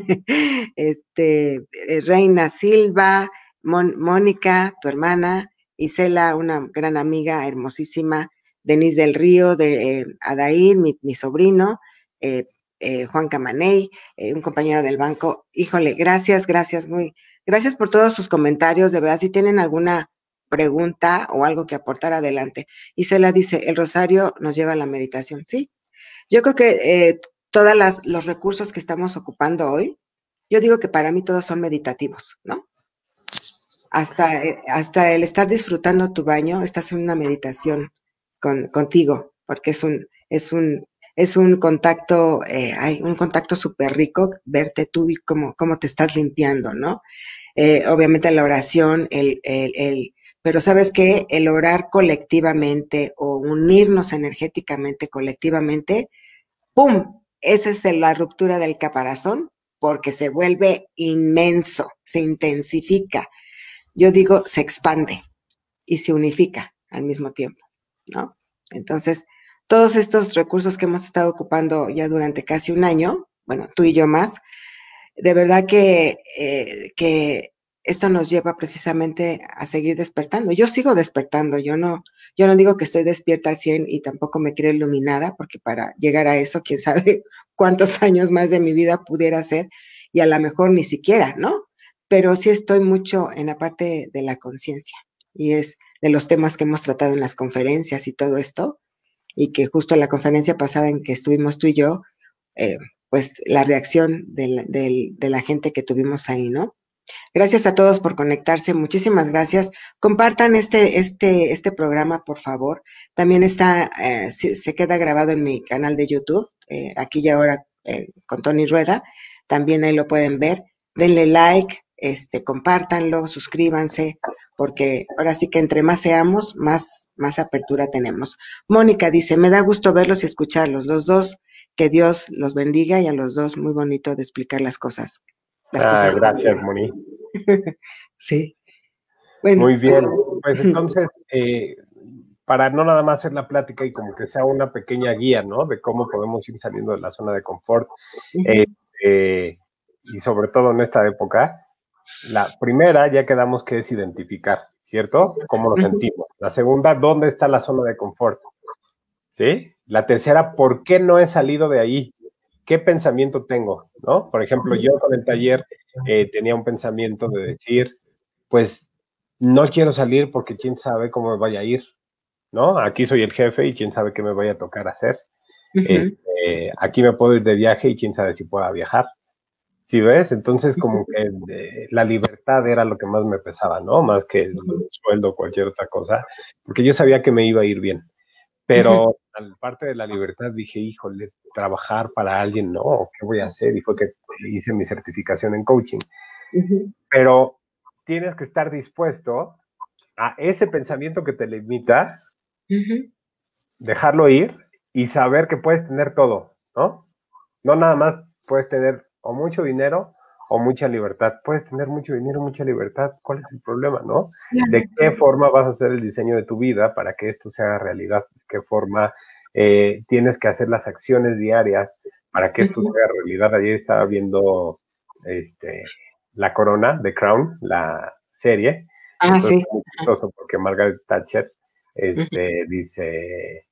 este, eh, Reina Silva, Mon, Mónica, tu hermana, Isela, una gran amiga, hermosísima, Denise del Río, de eh, Adair, mi, mi sobrino, eh, eh, Juan Camaney, eh, un compañero del banco. Híjole, gracias, gracias, muy, gracias por todos sus comentarios, de verdad, si tienen alguna pregunta o algo que aportar, adelante. Isela dice, el rosario nos lleva a la meditación, ¿sí? Yo creo que eh, todos los recursos que estamos ocupando hoy, yo digo que para mí todos son meditativos, ¿no? Hasta, eh, hasta el estar disfrutando tu baño, estás en una meditación con, contigo, porque es un, es un, es un contacto, eh, hay un contacto súper rico, verte tú y cómo, cómo te estás limpiando, ¿no? Eh, obviamente la oración, el, el, el, pero ¿sabes qué? El orar colectivamente o unirnos energéticamente colectivamente, ¡pum! Esa es la ruptura del caparazón, porque se vuelve inmenso, se intensifica. Yo digo, se expande y se unifica al mismo tiempo, ¿no? Entonces, todos estos recursos que hemos estado ocupando ya durante casi un año, bueno, tú y yo más, de verdad que, eh, que esto nos lleva precisamente a seguir despertando. Yo sigo despertando, yo no, yo no digo que estoy despierta al cien y tampoco me creo iluminada, porque para llegar a eso, quién sabe cuántos años más de mi vida pudiera ser, y a lo mejor ni siquiera, ¿no? Pero sí estoy mucho en la parte de la conciencia, y es de los temas que hemos tratado en las conferencias y todo esto, y que justo en la conferencia pasada en que estuvimos tú y yo, eh, pues la reacción de, de, de la gente que tuvimos ahí, ¿no? Gracias a todos por conectarse, muchísimas gracias. Compartan este, este, este programa, por favor. También está, eh, se, se queda grabado en mi canal de YouTube, eh, aquí y ahora eh, con Tony Rueda. También ahí lo pueden ver. Denle like, este, compártanlo, suscríbanse, porque ahora sí que entre más seamos, más, más apertura tenemos. Mónica dice, me da gusto verlos y escucharlos. Los dos, que Dios los bendiga, y a los dos muy bonito de explicar las cosas. Las ah, cosas gracias, Moni. Sí. Bueno, muy bien. Pues entonces, eh, para no nada más hacer la plática y como que sea una pequeña guía, ¿no? De cómo podemos ir saliendo de la zona de confort. Uh-huh. eh, eh, y sobre todo en esta época, la primera ya quedamos que es identificar, ¿cierto? ¿Cómo nos uh-huh. sentimos? La segunda, ¿dónde está la zona de confort? ¿Sí? La tercera, ¿por qué no he salido de ahí? ¿Qué pensamiento tengo? ¿No? Por ejemplo, yo con el taller eh, tenía un pensamiento de decir, pues, no quiero salir porque quién sabe cómo me vaya a ir, ¿no? Aquí soy el jefe y quién sabe qué me vaya a tocar hacer. Uh-huh. Este, aquí me puedo ir de viaje y quién sabe si pueda viajar. ¿Sí ves? Entonces como que eh, la libertad era lo que más me pesaba, ¿no? Más que el sueldo o cualquier otra cosa, porque yo sabía que me iba a ir bien. Pero al parte de la libertad dije, híjole, trabajar para alguien, no, ¿qué voy a hacer? Y fue que hice mi certificación en coaching. Ujú. Pero tienes que estar dispuesto a ese pensamiento que te limita, Ujú. dejarlo ir y saber que puedes tener todo, ¿no? No nada más puedes tener o mucho dinero o mucha libertad. Puedes tener mucho dinero, mucha libertad. ¿Cuál es el problema, no? ¿De Claro. qué forma vas a hacer el diseño de tu vida para que esto sea realidad? ¿De qué forma eh, tienes que hacer las acciones diarias para que esto Ujú. sea realidad? Ayer estaba viendo este, La Corona, The Crown, la serie. Ah, Entonces sí. es muy chistoso porque Margaret Thatcher Ujú. este, dice,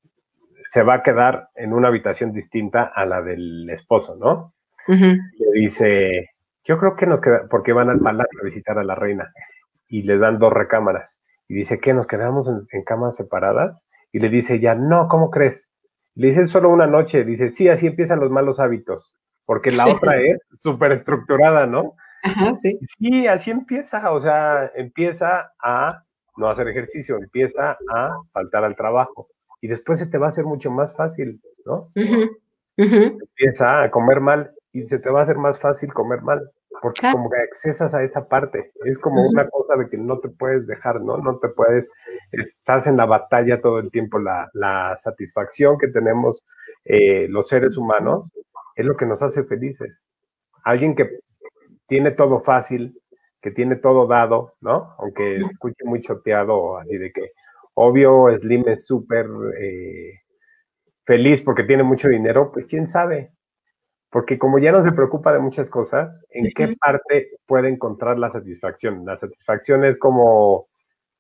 se va a quedar en una habitación distinta a la del esposo, ¿no? Ujú. Le dice, yo creo que nos queda, porque van al palacio a visitar a la reina y le dan dos recámaras. Y dice, ¿qué? ¿Nos quedamos en, en camas separadas? Y le dice ella, no, ¿cómo crees? Le dice, solo una noche. Dice, sí, así empiezan los malos hábitos. Porque la otra es súper estructurada, ¿no? Ajá, sí. Sí, así empieza. O sea, empieza a no hacer ejercicio, empieza a faltar al trabajo. Y después se te va a hacer mucho más fácil, ¿no? Ujú. Ujú. Empieza a comer mal y se te va a hacer más fácil comer mal, porque Claro. como que accesas a esa parte, es como Ujú. una cosa de que no te puedes dejar, ¿no? No te puedes, estás en la batalla todo el tiempo, la, la satisfacción que tenemos eh, los seres humanos es lo que nos hace felices. Alguien que tiene todo fácil, que tiene todo dado, ¿no? Aunque escuche muy choteado, así de que, obvio, Slim es súper eh, feliz porque tiene mucho dinero, pues quién sabe, porque como ya no se preocupa de muchas cosas, ¿en qué Ujú. parte puede encontrar la satisfacción? La satisfacción es como,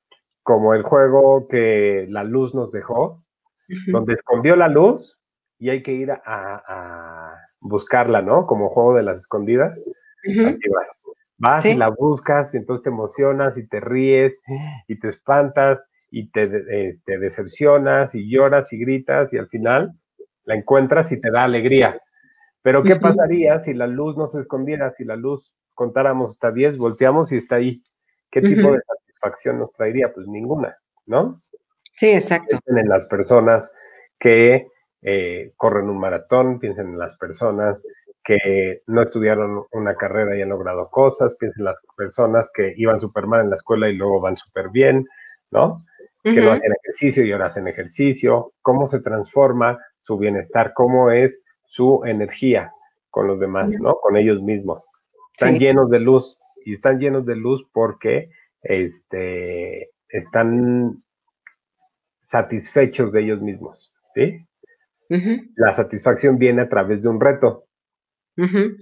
como el juego que la luz nos dejó, Ujú. donde escondió la luz y hay que ir a, a buscarla, ¿no? Como juego de las escondidas. Ujú. Aquí vas. Vas y Sí. la buscas, y entonces te emocionas y te ríes y te espantas y te este, decepcionas y lloras y gritas y al final la encuentras y te da alegría. Pero ¿qué Ujú. pasaría si la luz no se escondiera, si la luz contáramos hasta diez, volteamos y está ahí? ¿Qué tipo Ujú. de satisfacción nos traería? Pues ninguna, ¿no? Sí, exacto. Piensen en las personas que eh, corren un maratón, piensen en las personas que no estudiaron una carrera y han logrado cosas, piensen en las personas que iban súper mal en la escuela y luego van súper bien, ¿no? Que no Ujú. hacían ejercicio y ahora hacen ejercicio, cómo se transforma su bienestar, cómo es su energía con los demás, ¿no? Con ellos mismos. Están Sí. llenos de luz y están llenos de luz porque este, están satisfechos de ellos mismos, ¿sí? Ujú. La satisfacción viene a través de un reto. Ujú.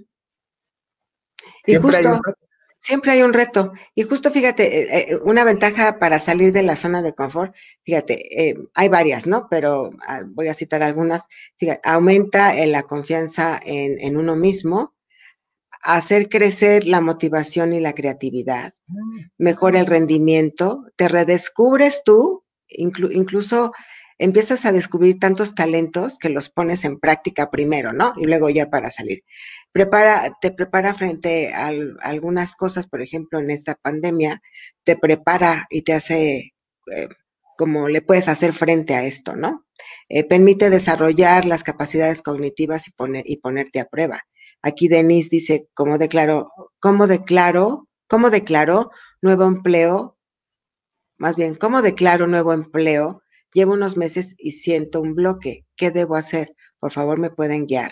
Y Siempre hay un justo, reto. siempre hay un reto. Y justo fíjate, eh, eh, una ventaja para salir de la zona de confort, fíjate, eh, hay varias, ¿no? Pero ah, voy a citar algunas. Fíjate, aumenta eh, la confianza en, en uno mismo, hacer crecer la motivación y la creatividad, mejora el rendimiento, te redescubres tú, inclu- incluso empiezas a descubrir tantos talentos que los pones en práctica primero, ¿no? Y luego ya para salir. Prepara, te prepara frente a, a algunas cosas, por ejemplo, en esta pandemia, te prepara y te hace eh, como le puedes hacer frente a esto, ¿no? Eh, permite desarrollar las capacidades cognitivas y, poner, y ponerte a prueba. Aquí Denise dice, ¿cómo declaró? ¿Cómo declaró? ¿Cómo declaró nuevo empleo? Más bien, ¿cómo declaro nuevo empleo? Llevo unos meses y siento un bloque. ¿Qué debo hacer? Por favor, me pueden guiar.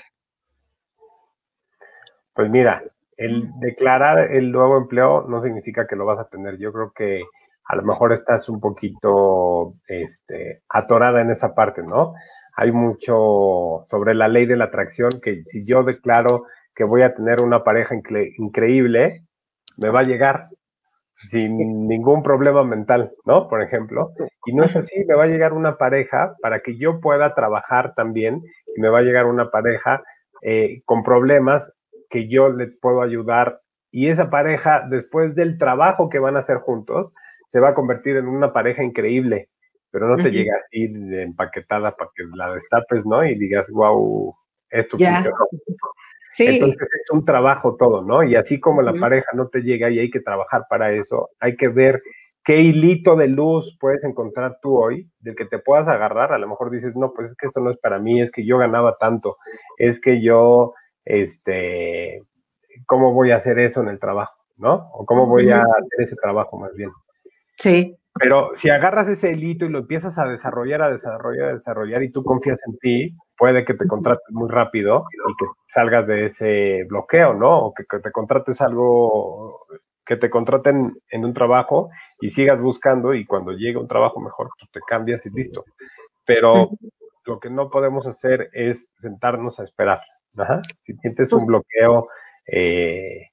Pues mira, el declarar el nuevo empleo no significa que lo vas a tener. Yo creo que a lo mejor estás un poquito este, atorada en esa parte, ¿no? Hay mucho sobre la ley de la atracción que si yo declaro que voy a tener una pareja incre increíble, me va a llegar sin ningún problema mental, ¿no? Por ejemplo. Y no es Ajá. así, me va a llegar una pareja para que yo pueda trabajar también y me va a llegar una pareja eh, con problemas que yo le puedo ayudar y esa pareja, después del trabajo que van a hacer juntos, se va a convertir en una pareja increíble, pero no te Uh-huh. llega así empaquetada para que la destapes, ¿no? Y digas, wow, esto Ya. funcionó. Sí. Entonces es un trabajo todo, ¿no? Y así como la Ujú. pareja no te llega y hay que trabajar para eso, hay que ver qué hilito de luz puedes encontrar tú hoy, del que te puedas agarrar. A lo mejor dices, no, pues es que esto no es para mí, es que yo ganaba tanto, es que yo, este, ¿cómo voy a hacer eso en el trabajo? ¿No? O cómo voy a Ujú. hacer ese trabajo más bien. Sí. Pero si agarras ese hilito y lo empiezas a desarrollar, a desarrollar, a desarrollar y tú confías en ti, puede que te contrates muy rápido y que salgas de ese bloqueo, ¿no? O que, que te contrates algo, que te contraten en un trabajo y sigas buscando y cuando llegue un trabajo mejor, pues te cambias y listo. Pero Ujú. lo que no podemos hacer es sentarnos a esperar. Ajá. Si sientes un bloqueo, eh,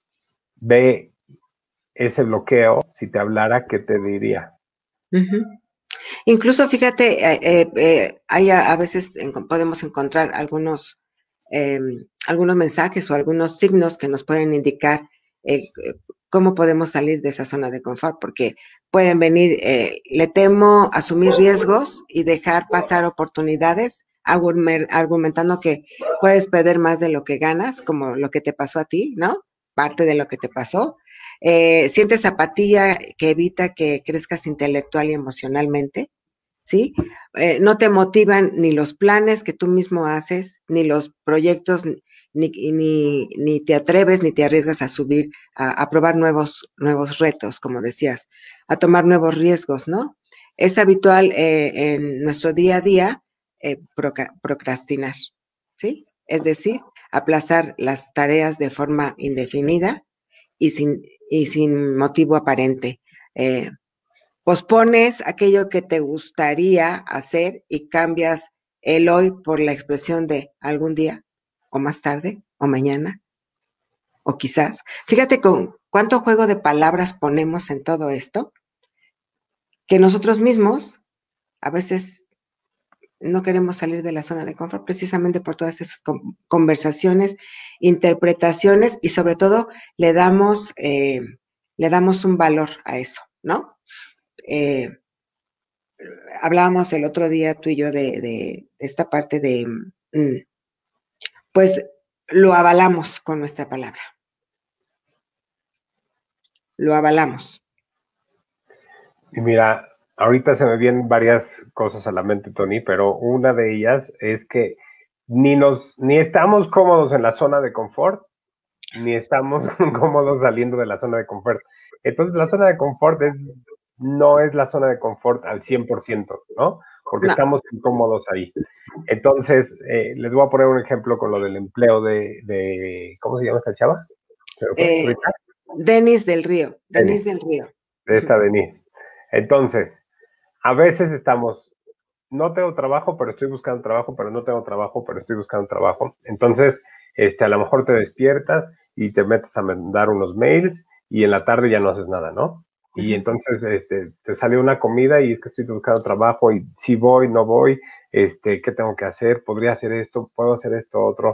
ve ese bloqueo. Si te hablara, ¿qué te diría? Ujú. Incluso fíjate, eh, eh, eh, hay a, a veces en- podemos encontrar algunos, eh, algunos mensajes o algunos signos que nos pueden indicar eh, cómo podemos salir de esa zona de confort, porque pueden venir, eh, le temo asumir riesgos y dejar pasar oportunidades, argumen- argumentando que puedes perder más de lo que ganas, como lo que te pasó a ti, ¿no? Parte de lo que te pasó. Eh, sientes apatía que evita que crezcas intelectual y emocionalmente, ¿sí? Eh, no te motivan ni los planes que tú mismo haces, ni los proyectos, ni, ni, ni te atreves, ni te arriesgas a subir, a, a probar nuevos, nuevos retos, como decías, a tomar nuevos riesgos, ¿no? Es habitual eh, en nuestro día a día eh, proca- procrastinar, ¿sí? Es decir, aplazar las tareas de forma indefinida y sin, y sin motivo aparente. Eh, Pospones aquello que te gustaría hacer y cambias el hoy por la expresión de algún día, o más tarde, o mañana, o quizás. Fíjate con cuánto juego de palabras ponemos en todo esto, que nosotros mismos a veces no queremos salir de la zona de confort precisamente por todas esas conversaciones, interpretaciones y sobre todo le damos, eh, le damos un valor a eso, ¿no? Eh, Hablábamos el otro día tú y yo de, de esta parte de, mm, pues lo avalamos con nuestra palabra, lo avalamos. Y mira, ahorita se me vienen varias cosas a la mente, Tony, pero una de ellas es que ni nos, ni estamos cómodos en la zona de confort, ni estamos cómodos saliendo de la zona de confort. Entonces, la zona de confort es, no es la zona de confort al cien por ciento, ¿no? Porque No, estamos incómodos ahí. Entonces, eh, les voy a poner un ejemplo con lo del empleo de, de ¿cómo se llama esta chava? ¿Se me fue? eh, ¿Ahorita? Denis del Río, Denis Denise, del Río. de esta Denise. Entonces, a veces estamos, no tengo trabajo, pero estoy buscando trabajo, pero no tengo trabajo, pero estoy buscando trabajo. Entonces, este, a lo mejor te despiertas y te metes a mandar unos mails y en la tarde ya no haces nada, ¿no? Y Uh-huh. entonces este, te sale una comida y es que estoy buscando trabajo y si voy, no voy, este, ¿qué tengo que hacer? ¿Podría hacer esto? ¿Puedo hacer esto otro?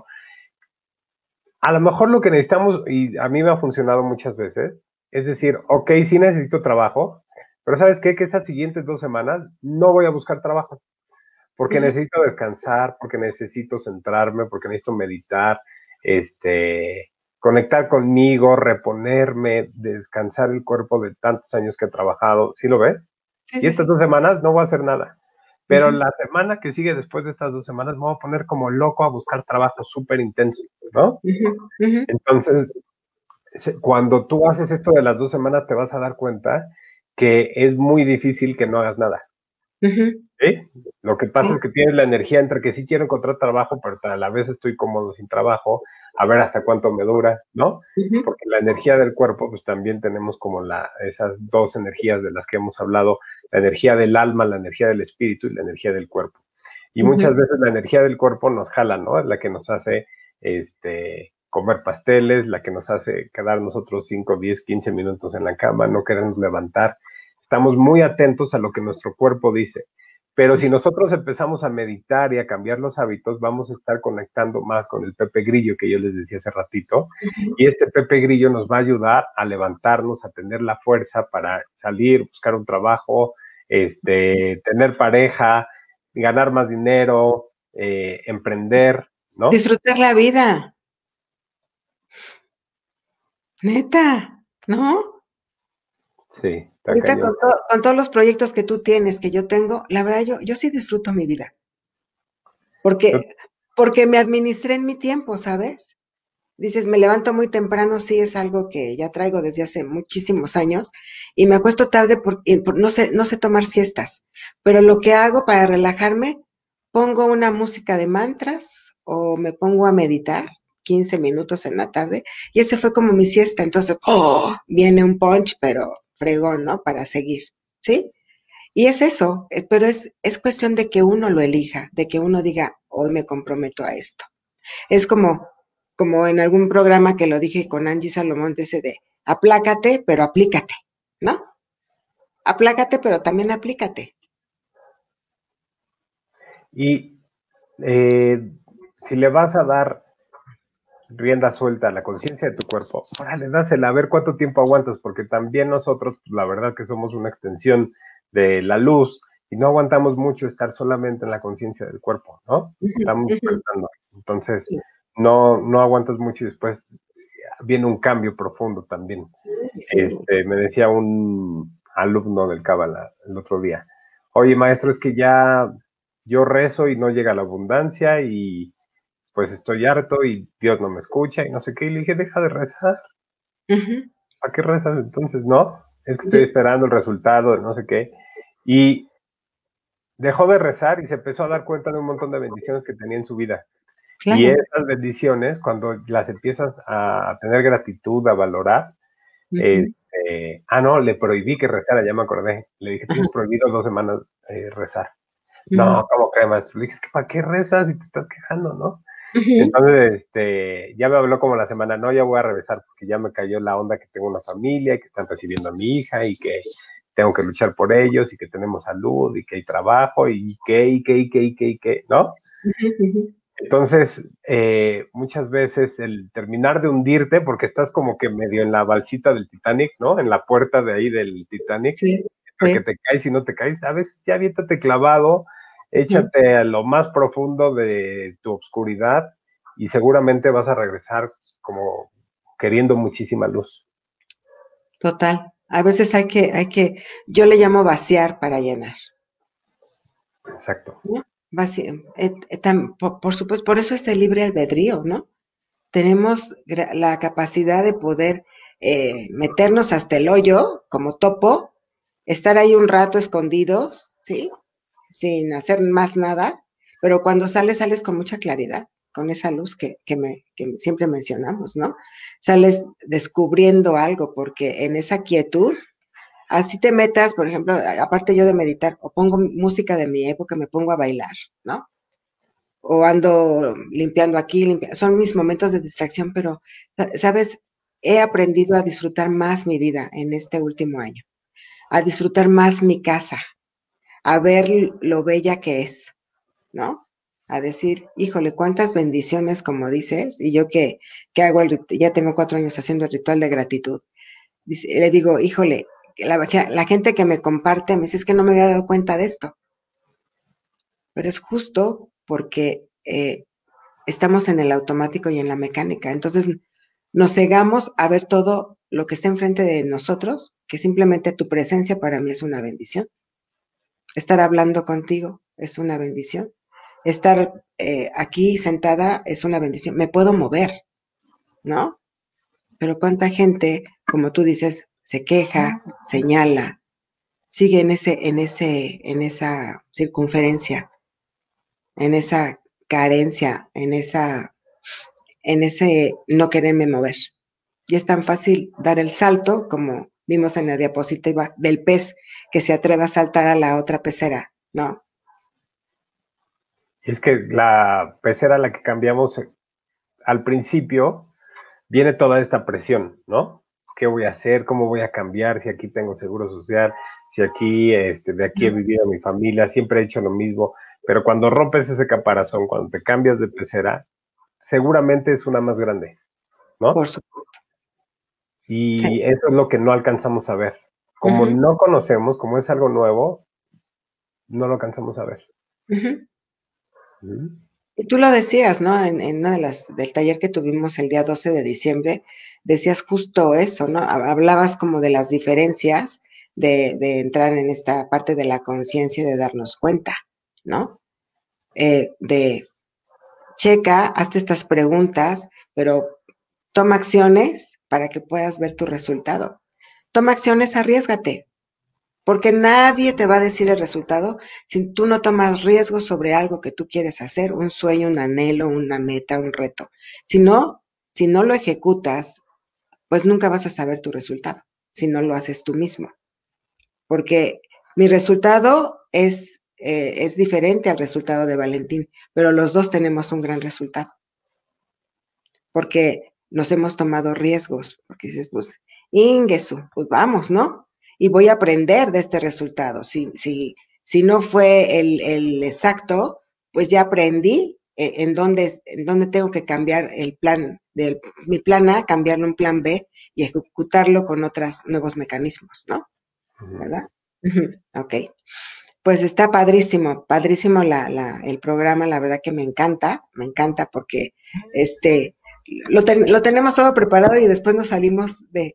A lo mejor lo que necesitamos, y a mí me ha funcionado muchas veces, es decir, ok, sí necesito trabajo, pero ¿sabes qué? Que estas siguientes dos semanas no voy a buscar trabajo porque Uh-huh. necesito descansar, porque necesito centrarme, porque necesito meditar, este, conectar conmigo, reponerme, descansar el cuerpo de tantos años que he trabajado, ¿sí lo ves? Sí, Y sí, estas sí. dos semanas no voy a hacer nada. Pero Uh-huh. la semana que sigue después de estas dos semanas me voy a poner como loco a buscar trabajo súper intenso, ¿no? Uh-huh. Uh-huh. Entonces, cuando tú haces esto de las dos semanas, te vas a dar cuenta que es muy difícil que no hagas nada. Uh-huh. ¿Sí? Lo que pasa Sí. es que tienes la energía entre que sí quiero encontrar trabajo, pero a la vez estoy cómodo sin trabajo, a ver hasta cuánto me dura, ¿no? Uh-huh. Porque la energía del cuerpo, pues también tenemos como la, esas dos energías de las que hemos hablado, la energía del alma, la energía del espíritu y la energía del cuerpo. Y Uh-huh. muchas veces la energía del cuerpo nos jala, ¿no? Es la que nos hace este, comer pasteles, la que nos hace quedar nosotros cinco, diez, quince minutos en la cama, no queremos levantar. Estamos muy atentos a lo que nuestro cuerpo dice. Pero si nosotros empezamos a meditar y a cambiar los hábitos, vamos a estar conectando más con el Pepe Grillo que yo les decía hace ratito. Uh-huh. Y este Pepe Grillo nos va a ayudar a levantarnos, a tener la fuerza para salir, buscar un trabajo, este, tener pareja, ganar más dinero, eh, emprender, ¿no? Disfrutar la vida. Neta, ¿no? Sí, está Ahorita cañón. con, to- con todos los proyectos que tú tienes, que yo tengo, la verdad, yo, yo sí disfruto mi vida, Yo- porque, porque me administré en mi tiempo, ¿sabes? Dices, me levanto muy temprano, sí es algo que ya traigo desde hace muchísimos años, y me acuesto tarde por, y por- no sé, no sé tomar siestas, pero lo que hago para relajarme, pongo una música de mantras o me pongo a meditar quince minutos en la tarde, y ese fue como mi siesta. Entonces, oh, viene un punch, pero fregón, ¿no? Para seguir, ¿sí? Y es eso, eh, pero es, es cuestión de que uno lo elija, de que uno diga, hoy me comprometo a esto. Es como, como en algún programa que lo dije con Angie Salomón, de ese de aplácate, pero aplícate, ¿no? Aplácate, pero también aplícate. Y eh, si le vas a dar rienda suelta a la conciencia de tu cuerpo, órale, dásela, a ver cuánto tiempo aguantas, porque también nosotros, la verdad que somos una extensión de la luz y no aguantamos mucho estar solamente en la conciencia del cuerpo, ¿no? Ujú, Estamos ujú. despertando. Entonces, Sí, no, no aguantas mucho y después viene un cambio profundo también. sí, sí. Este, me decía un alumno del Cábala el otro día, oye maestro, es que ya yo rezo y no llega la abundancia y pues estoy harto y Dios no me escucha y no sé qué. Y le dije, deja de rezar. Ujú. ¿Para qué rezas entonces? No, es que estoy Yo- esperando el resultado de no sé qué. Y dejó de rezar y se empezó a dar cuenta de un montón de bendiciones que tenía en su vida. Y claro. esas bendiciones, cuando las empiezas a tener gratitud, a valorar, Ujú. este, ah, no, le prohibí que rezara, ya me acordé. Le dije, Ajá. tienes prohibido dos semanas eh, rezar. Ujú. No, ¿cómo que maestro? Le dije, ¿para qué rezas si te estás quejando, no? Ujú. Entonces, este, ya me habló como la semana, no, ya voy a regresar porque ya me cayó la onda que tengo una familia y que están recibiendo a mi hija y que tengo que luchar por ellos y que tenemos salud y que hay trabajo y que, y que, y que, y que, y que, ¿no? Ujú. Ujú. Entonces, eh, muchas veces el terminar de hundirte, porque estás como que medio en la balsita del Titanic, ¿no? En la puerta de ahí del Titanic, Sí, entre que sí. te caes y no te caes, a veces ya aviéntate clavado, Ujú. échate a lo más profundo de tu obscuridad y seguramente vas a regresar como queriendo muchísima luz. Total. A veces hay que, hay que, yo le llamo vaciar para llenar, Exacto. ¿no? Vaci- eh, eh, tam- por, por supuesto, por eso es el libre albedrío, ¿no? Tenemos gra- la capacidad de poder eh, meternos hasta el hoyo como topo, estar ahí un rato escondidos, ¿sí? Sin hacer más nada, pero cuando sales, sales con mucha claridad, con esa luz que, que, me, que siempre mencionamos, ¿no? Sales descubriendo algo, porque en esa quietud, así te metas, por ejemplo, aparte yo de meditar, o pongo música de mi época, me pongo a bailar, ¿no? O ando limpiando aquí, limpia- son mis momentos de distracción, pero, ¿sabes? He aprendido a disfrutar más mi vida en este último año, a disfrutar más mi casa, a ver lo bella que es, ¿no? A decir, híjole, cuántas bendiciones, como dices, y yo que, que hago el, ya tengo cuatro años haciendo el ritual de gratitud, dice, le digo, híjole, la, la gente que me comparte me dice, es que no me había dado cuenta de esto, pero es justo porque eh, estamos en el automático y en la mecánica. Entonces nos cegamos a ver todo lo que está enfrente de nosotros, que simplemente tu presencia para mí es una bendición. Estar hablando contigo es una bendición. Estar eh, aquí sentada es una bendición. Me puedo mover, ¿no? Pero cuánta gente, como tú dices, se queja, señala, sigue en ese, en ese, en esa circunferencia, en esa carencia, en esa en ese no quererme mover. Y es tan fácil dar el salto, como vimos en la diapositiva, del pez que se atreve a saltar a la otra pecera, ¿no? Y es que la pecera a la que cambiamos eh, al principio viene toda esta presión, ¿no? ¿Qué voy a hacer? ¿Cómo voy a cambiar? Si aquí tengo seguro social, si aquí, este, de aquí he vivido mi familia, siempre he hecho lo mismo. Pero cuando rompes ese caparazón, cuando te cambias de pecera, seguramente es una más grande, Por ¿no? supuesto. Sí. Y eso es lo que no alcanzamos a ver. Uh Como -huh, no conocemos, como es algo nuevo, no lo alcanzamos a ver. uh -huh. ¿Mm? Y tú lo decías, ¿no? En, en una de las, del taller que tuvimos el día doce de diciembre, decías justo eso, ¿no? Ha- Hablabas como de las diferencias de, de entrar en esta parte de la conciencia y de darnos cuenta, ¿no? Eh, de checa, hazte estas preguntas, pero toma acciones para que puedas ver tu resultado. Toma acciones, arriésgate, porque nadie te va a decir el resultado si tú no tomas riesgos sobre algo que tú quieres hacer, un sueño, un anhelo, una meta, un reto. Si no, si no lo ejecutas, pues nunca vas a saber tu resultado, si no lo haces tú mismo. Porque mi resultado es, eh, es diferente al resultado de Valentín, pero los dos tenemos un gran resultado, porque nos hemos tomado riesgos, porque dices, pues, Ingesu, pues vamos, ¿no? Y voy a aprender de este resultado. Si, si, si no fue el, el exacto, pues ya aprendí en dónde, en dónde tengo que cambiar el plan, de mi plan A, cambiarlo a un plan B y ejecutarlo con otros nuevos mecanismos, ¿no? Ujú. ¿Verdad? Uh-huh. Ok. Pues está padrísimo, padrísimo la, la, el programa, la verdad que me encanta, me encanta porque este lo, ten, lo tenemos todo preparado y después nos salimos de...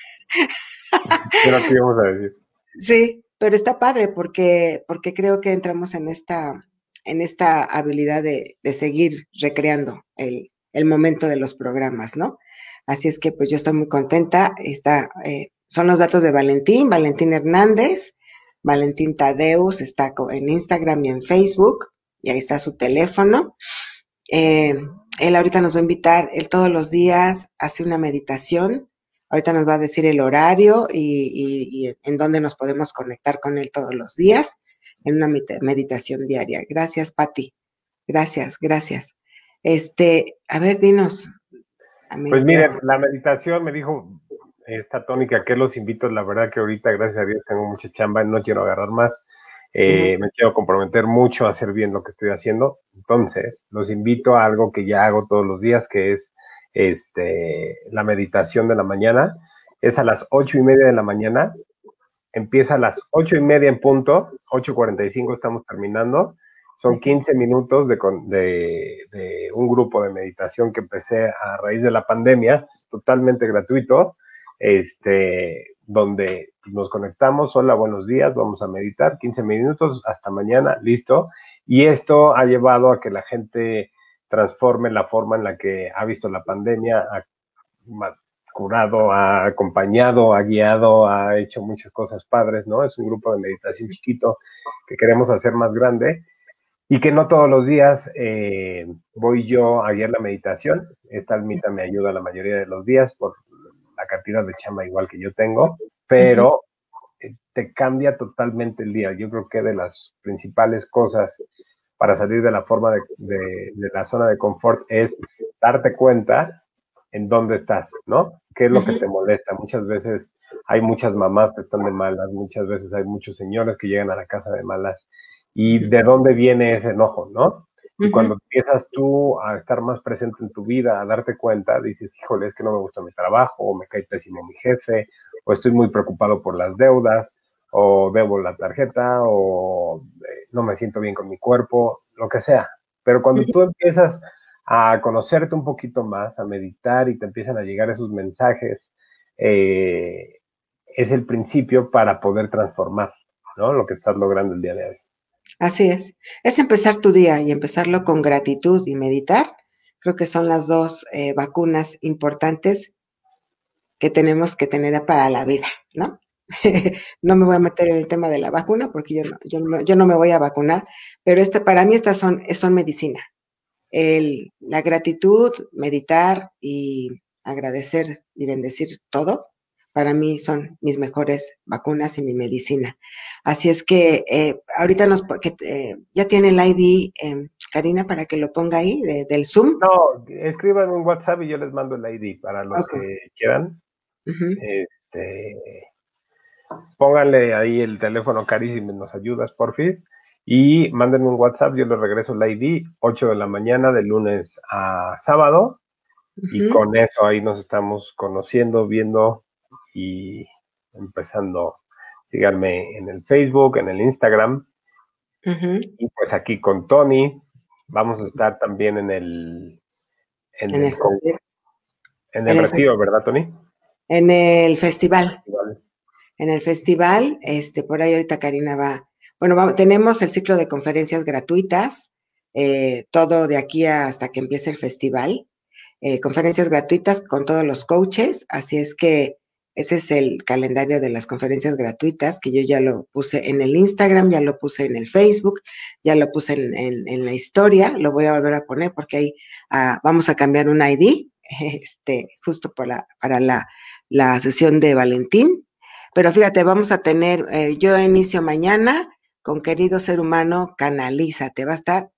¿Qué no te íbamos a decir? Sí, pero está padre porque, porque creo que entramos en esta, en esta habilidad de, de seguir recreando el, el momento de los programas, ¿no? Así es que pues yo estoy muy contenta. Está, eh, son los datos de Valentín, Valentín Hernández, Valentín Tadeus, está en Instagram y en Facebook, y ahí está su teléfono. Eh, él ahorita nos va a invitar, él todos los días hace una meditación. Ahorita nos va a decir el horario y, y, y en dónde nos podemos conectar con él todos los días en una meditación diaria. Gracias, Patti. Gracias, gracias. Este, a ver, dinos. Pues Amén, miren, gracias. la meditación me dijo esta tónica que los invito, la verdad que ahorita, gracias a Dios, tengo mucha chamba, no quiero agarrar más, Uh-huh. eh, me quiero comprometer mucho a hacer bien lo que estoy haciendo, entonces los invito a algo que ya hago todos los días, que es este, la meditación de la mañana, es a las ocho y media de la mañana, empieza a las ocho y media en punto, ocho cuarenta y cinco estamos terminando. Son quince minutos de, de, de, un grupo de meditación que empecé a raíz de la pandemia, totalmente gratuito, este, donde nos conectamos, hola, buenos días, vamos a meditar, quince minutos, hasta mañana, listo. Y esto ha llevado a que la gente transforme la forma en la que ha visto la pandemia, a curado, ha acompañado, ha guiado, ha hecho muchas cosas padres, ¿no? Es un grupo de meditación chiquito que queremos hacer más grande y que no todos los días eh, voy yo a guiar la meditación. Esta almita me ayuda la mayoría de los días por la cantidad de chamba igual que yo tengo, pero eh, te cambia totalmente el día. Yo creo que de las principales cosas para salir de la forma de, de, de la zona de confort es darte cuenta en dónde estás, ¿no? ¿Qué es lo que te molesta? Muchas veces hay muchas mamás que están de malas, muchas veces hay muchos señores que llegan a la casa de malas. ¿Y de dónde viene ese enojo, no? Y cuando empiezas tú a estar más presente en tu vida, a darte cuenta, dices, híjole, es que no me gusta mi trabajo, o me cae pésimo mi jefe, o estoy muy preocupado por las deudas, o debo la tarjeta, o eh, no me siento bien con mi cuerpo, lo que sea. Pero cuando tú empiezas a conocerte un poquito más, a meditar y te empiezan a llegar esos mensajes, eh, es el principio para poder transformar, ¿no? Lo que estás logrando el día de hoy. Así es. Es empezar tu día y empezarlo con gratitud y meditar. Creo que son las dos eh, vacunas importantes que tenemos que tener para la vida, ¿no? No me voy a meter en el tema de la vacuna porque yo no, yo no, yo no me voy a vacunar, pero este, para mí estas son, son medicina. El, la gratitud, meditar y agradecer y bendecir todo, para mí son mis mejores vacunas y mi medicina. Así es que eh, ahorita nos, que, eh, ya tiene el I D, eh, Karina, para que lo ponga ahí de, del Zoom. No, escriban un WhatsApp y yo les mando el I D para los Okay. que quieran. Uh-huh. Este, pónganle ahí el teléfono, Cari, si nos ayudas, porfis, y mándenme un WhatsApp, yo les regreso el I D, ocho de la mañana, de lunes a sábado, y Uh-huh. con eso ahí nos estamos conociendo, viendo y empezando. Síganme en el Facebook, en el Instagram, Uh-huh. y pues aquí con Tony. Vamos a estar también en el, en En el, el, con- festi- en el en el, fes- retiro, ¿verdad, Tony? en el festival. Igual. En el festival, este, por ahí ahorita Karina va, bueno, vamos, tenemos el ciclo de conferencias gratuitas, eh, todo de aquí hasta que empiece el festival, eh, conferencias gratuitas con todos los coaches, así es que ese es el calendario de las conferencias gratuitas, que yo ya lo puse en el Instagram, ya lo puse en el Facebook, ya lo puse en, en, en la historia, lo voy a volver a poner porque ahí ah, vamos a cambiar un I D, este, justo para, para la, la sesión de Valentín. Pero fíjate, vamos a tener, eh, yo inicio mañana con Querido Ser Humano, Canalízate. Va a estar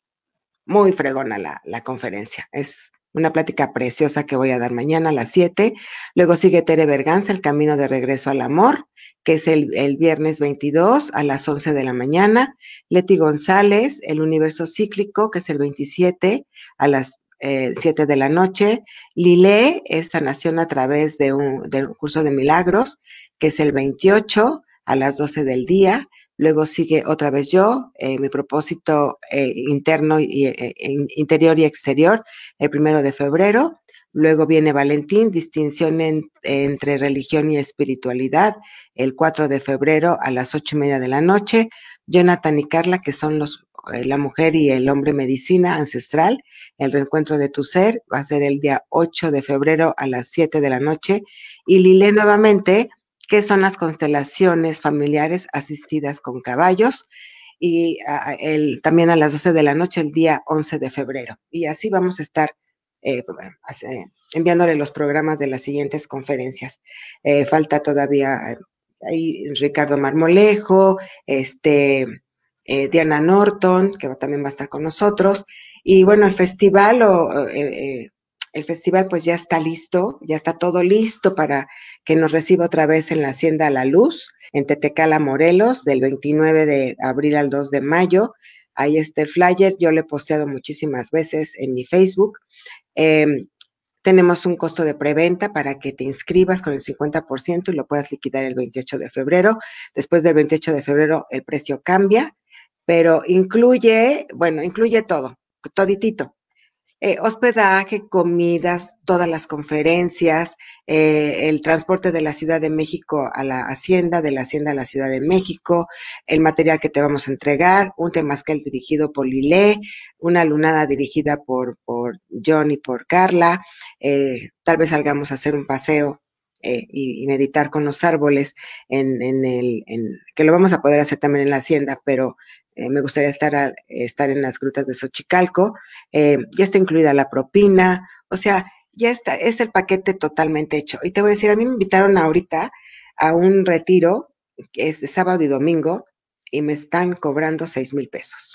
muy fregona la, la conferencia. Es una plática preciosa que voy a dar mañana a las siete. Luego sigue Tere Berganza, El Camino de Regreso al Amor, que es el, el viernes veintidós a las once de la mañana. Leti González, El Universo Cíclico, que es el veintisiete a las eh, siete de la noche. Lile es Sanación a través de un, de un curso de milagros, que es el veintiocho a las doce del día. Luego sigue otra vez yo, eh, mi propósito eh, interno y eh, interior y exterior, el primero de febrero. Luego viene Valentín, distinción en, entre religión y espiritualidad, el cuatro de febrero a las ocho y media de la noche. Jonathan y Carla, que son los, eh, la mujer y el hombre medicina ancestral, el reencuentro de tu ser, va a ser el día ocho de febrero a las siete de la noche. Y Lile nuevamente, que son las constelaciones familiares asistidas con caballos, y a, el, también a las doce de la noche el día once de febrero. Y así vamos a estar eh, enviándole los programas de las siguientes conferencias. Eh, falta todavía ahí Ricardo Marmolejo, este, eh, Diana Norton, que también va a estar con nosotros. Y bueno, el festival o eh, eh, el festival pues ya está listo, ya está todo listo para que nos reciba otra vez en la Hacienda La Luz, en Tetecala, Morelos, del veintinueve de abril al dos de mayo. Ahí está el flyer, yo lo he posteado muchísimas veces en mi Facebook. Eh, tenemos un costo de preventa para que te inscribas con el cincuenta por ciento y lo puedas liquidar el veintiocho de febrero. Después del veintiocho de febrero el precio cambia, pero incluye, bueno, incluye todo, toditito. Eh, hospedaje, comidas, todas las conferencias, eh, el transporte de la Ciudad de México a la Hacienda, de la Hacienda a la Ciudad de México, el material que te vamos a entregar, un temazcal dirigido por Lilé, una lunada dirigida por, por John y por Carla, eh, tal vez salgamos a hacer un paseo eh, y, y, meditar con los árboles, en, en el, en, que lo vamos a poder hacer también en la Hacienda, pero eh, me gustaría estar, a, estar en las grutas de Xochicalco. Eh, ya está incluida la propina, o sea, ya está, es el paquete totalmente hecho. Y te voy a decir, a mí me invitaron ahorita a un retiro, que es de sábado y domingo, y me están cobrando seis mil pesos.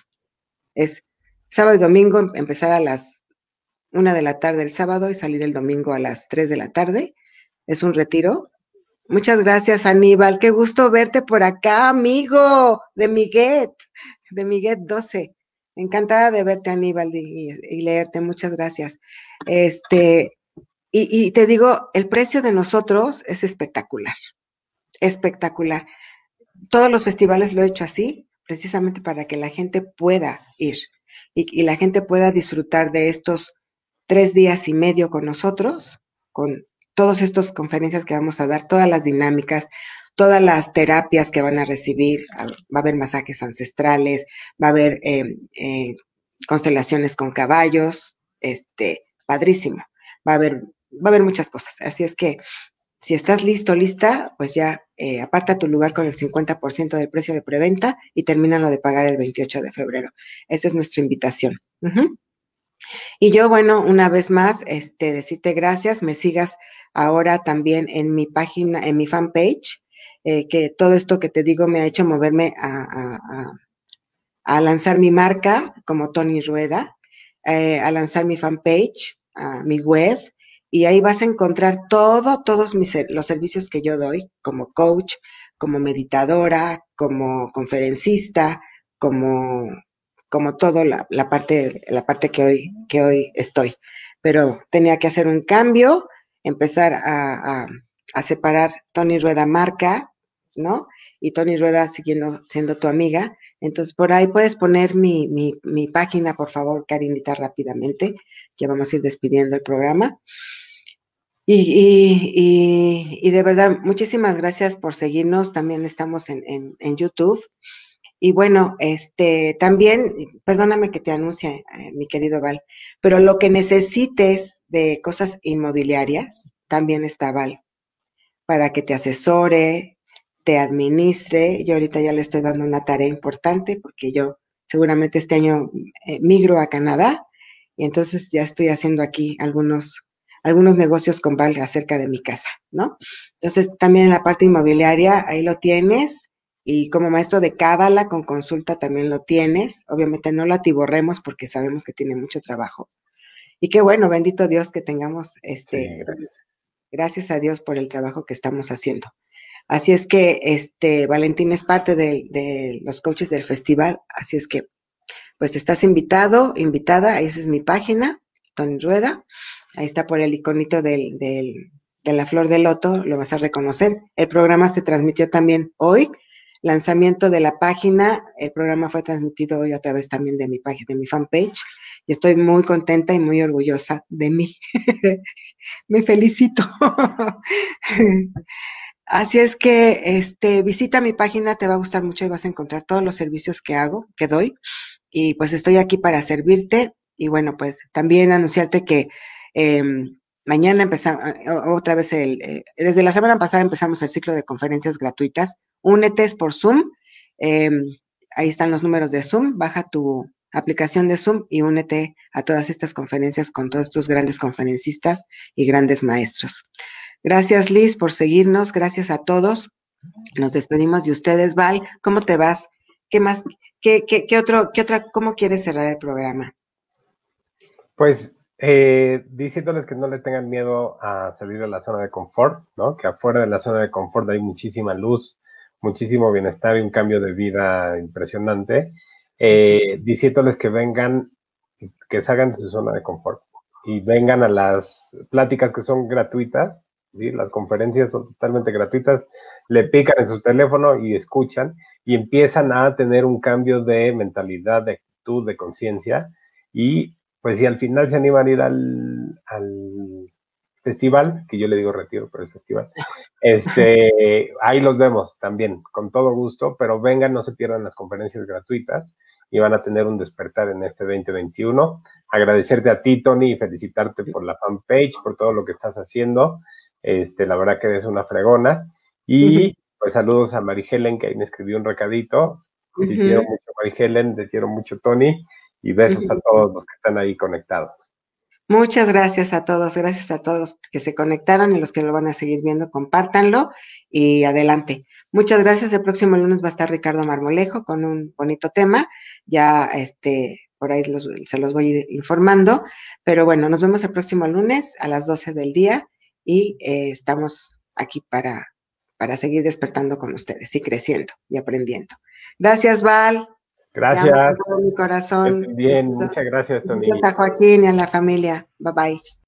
Es sábado y domingo, empezar a las una de la tarde el sábado y salir el domingo a las tres de la tarde. Es un retiro. Muchas gracias, Aníbal. Qué gusto verte por acá, amigo de Miguel, de Miguel doce. Encantada de verte, Aníbal, y, y leerte. Muchas gracias. Este, y, y te digo, el precio de nosotros es espectacular, espectacular. Todos los festivales lo he hecho así, precisamente para que la gente pueda ir y, y la gente pueda disfrutar de estos tres días y medio con nosotros, con todas estas conferencias que vamos a dar, todas las dinámicas, todas las terapias que van a recibir. Va a haber masajes ancestrales, va a haber eh, eh, constelaciones con caballos, este, padrísimo. Va a haber, va a haber muchas cosas. Así es que si estás listo, lista, pues ya eh, aparta tu lugar con el cincuenta por ciento del precio de preventa y termínalo de pagar el veintiocho de febrero. Esa es nuestra invitación. Uh-huh. Y yo, bueno, una vez más, este, decirte gracias, me sigas ahora también en mi página, en mi fanpage, eh, que todo esto que te digo me ha hecho moverme a, a, a, a lanzar mi marca como Tony Rueda, eh, a lanzar mi fanpage, a mi web, y ahí vas a encontrar todo, todos mis, los servicios que yo doy como coach, como meditadora, como conferencista, como como todo la, la parte la parte que hoy que hoy estoy, pero tenía que hacer un cambio, empezar a, a, a separar Tony Rueda marca, ¿no? Y Tony Rueda siguiendo siendo tu amiga. Entonces, por ahí puedes poner mi, mi, mi página, por favor, Karinita, rápidamente. Ya vamos a ir despidiendo el programa. Y, y, y, y de verdad, muchísimas gracias por seguirnos. También estamos en, en, en YouTube. Y bueno, este, también, perdóname que te anuncie, eh, mi querido Val, pero lo que necesites de cosas inmobiliarias, también está Val, para que te asesore, te administre. Yo ahorita ya le estoy dando una tarea importante porque yo seguramente este año eh, migro a Canadá y entonces ya estoy haciendo aquí algunos, algunos negocios con Val acerca de mi casa, ¿no? Entonces también en la parte inmobiliaria, ahí lo tienes. Y como maestro de cábala con consulta también lo tienes. Obviamente no lo atiborremos porque sabemos que tiene mucho trabajo. Y qué bueno, bendito Dios que tengamos Sí, este, gracias. gracias a Dios por el trabajo que estamos haciendo. Así es que este Valentín es parte de, de los coaches del festival, así es que pues estás invitado, invitada, ahí esa es mi página, Tony Rueda, ahí está por el iconito del, del, de la flor de loto, lo vas a reconocer. El programa se transmitió también hoy, lanzamiento de la página, el programa fue transmitido hoy a través también de mi página, de mi fanpage, y estoy muy contenta y muy orgullosa de mí. Me felicito. Así es que este, visita mi página, te va a gustar mucho y vas a encontrar todos los servicios que hago, que doy. Y pues estoy aquí para servirte. Y bueno, pues también anunciarte que eh, mañana empezamos, otra vez, el, eh, desde la semana pasada empezamos el ciclo de conferencias gratuitas. Únete es por Zoom. Eh, ahí están los números de Zoom. Baja tu aplicación de Zoom y únete a todas estas conferencias con todos estos grandes conferencistas y grandes maestros. Gracias, Liz, por seguirnos. Gracias a todos. Nos despedimos de ustedes, Val. ¿Cómo te vas? ¿Qué más? ¿Qué, qué, qué otro, qué otra, cómo quieres cerrar el programa? Pues eh, diciéndoles que no le tengan miedo a salir de la zona de confort, ¿no? Que afuera de la zona de confort hay muchísima luz, muchísimo bienestar y un cambio de vida impresionante. Eh, diciéndoles que vengan, que salgan de su zona de confort y vengan a las pláticas que son gratuitas, ¿sí? Las conferencias son totalmente gratuitas, le pican en su teléfono y escuchan y empiezan a tener un cambio de mentalidad, de actitud, de conciencia y pues si al final se animan a ir al, al festival, que yo le digo retiro, pero el festival, este, ahí los vemos también, con todo gusto, pero vengan, no se pierdan las conferencias gratuitas y van a tener un despertar en este veinte veintiuno. Agradecerte a ti, Tony, y felicitarte por la fanpage, por todo lo que estás haciendo. Este, la verdad que eres una fregona. Y pues saludos a Mari Helen, que ahí me escribió un recadito. Te quiero mucho, Mari Helen, te quiero mucho, Tony. Y besos a todos los que están ahí conectados. Muchas gracias a todos, gracias a todos los que se conectaron y los que lo van a seguir viendo, compártanlo y adelante. Muchas gracias, el próximo lunes va a estar Ricardo Marmolejo con un bonito tema, ya este, por ahí los, se los voy a ir informando, pero bueno, nos vemos el próximo lunes a las doce del día y eh, estamos aquí para, para seguir despertando con ustedes y creciendo y aprendiendo. Gracias, Val. Te amo con Gracias. todo mi corazón. Bien, muchas gracias, Tony. Gracias a Joaquín y a la familia. Bye bye.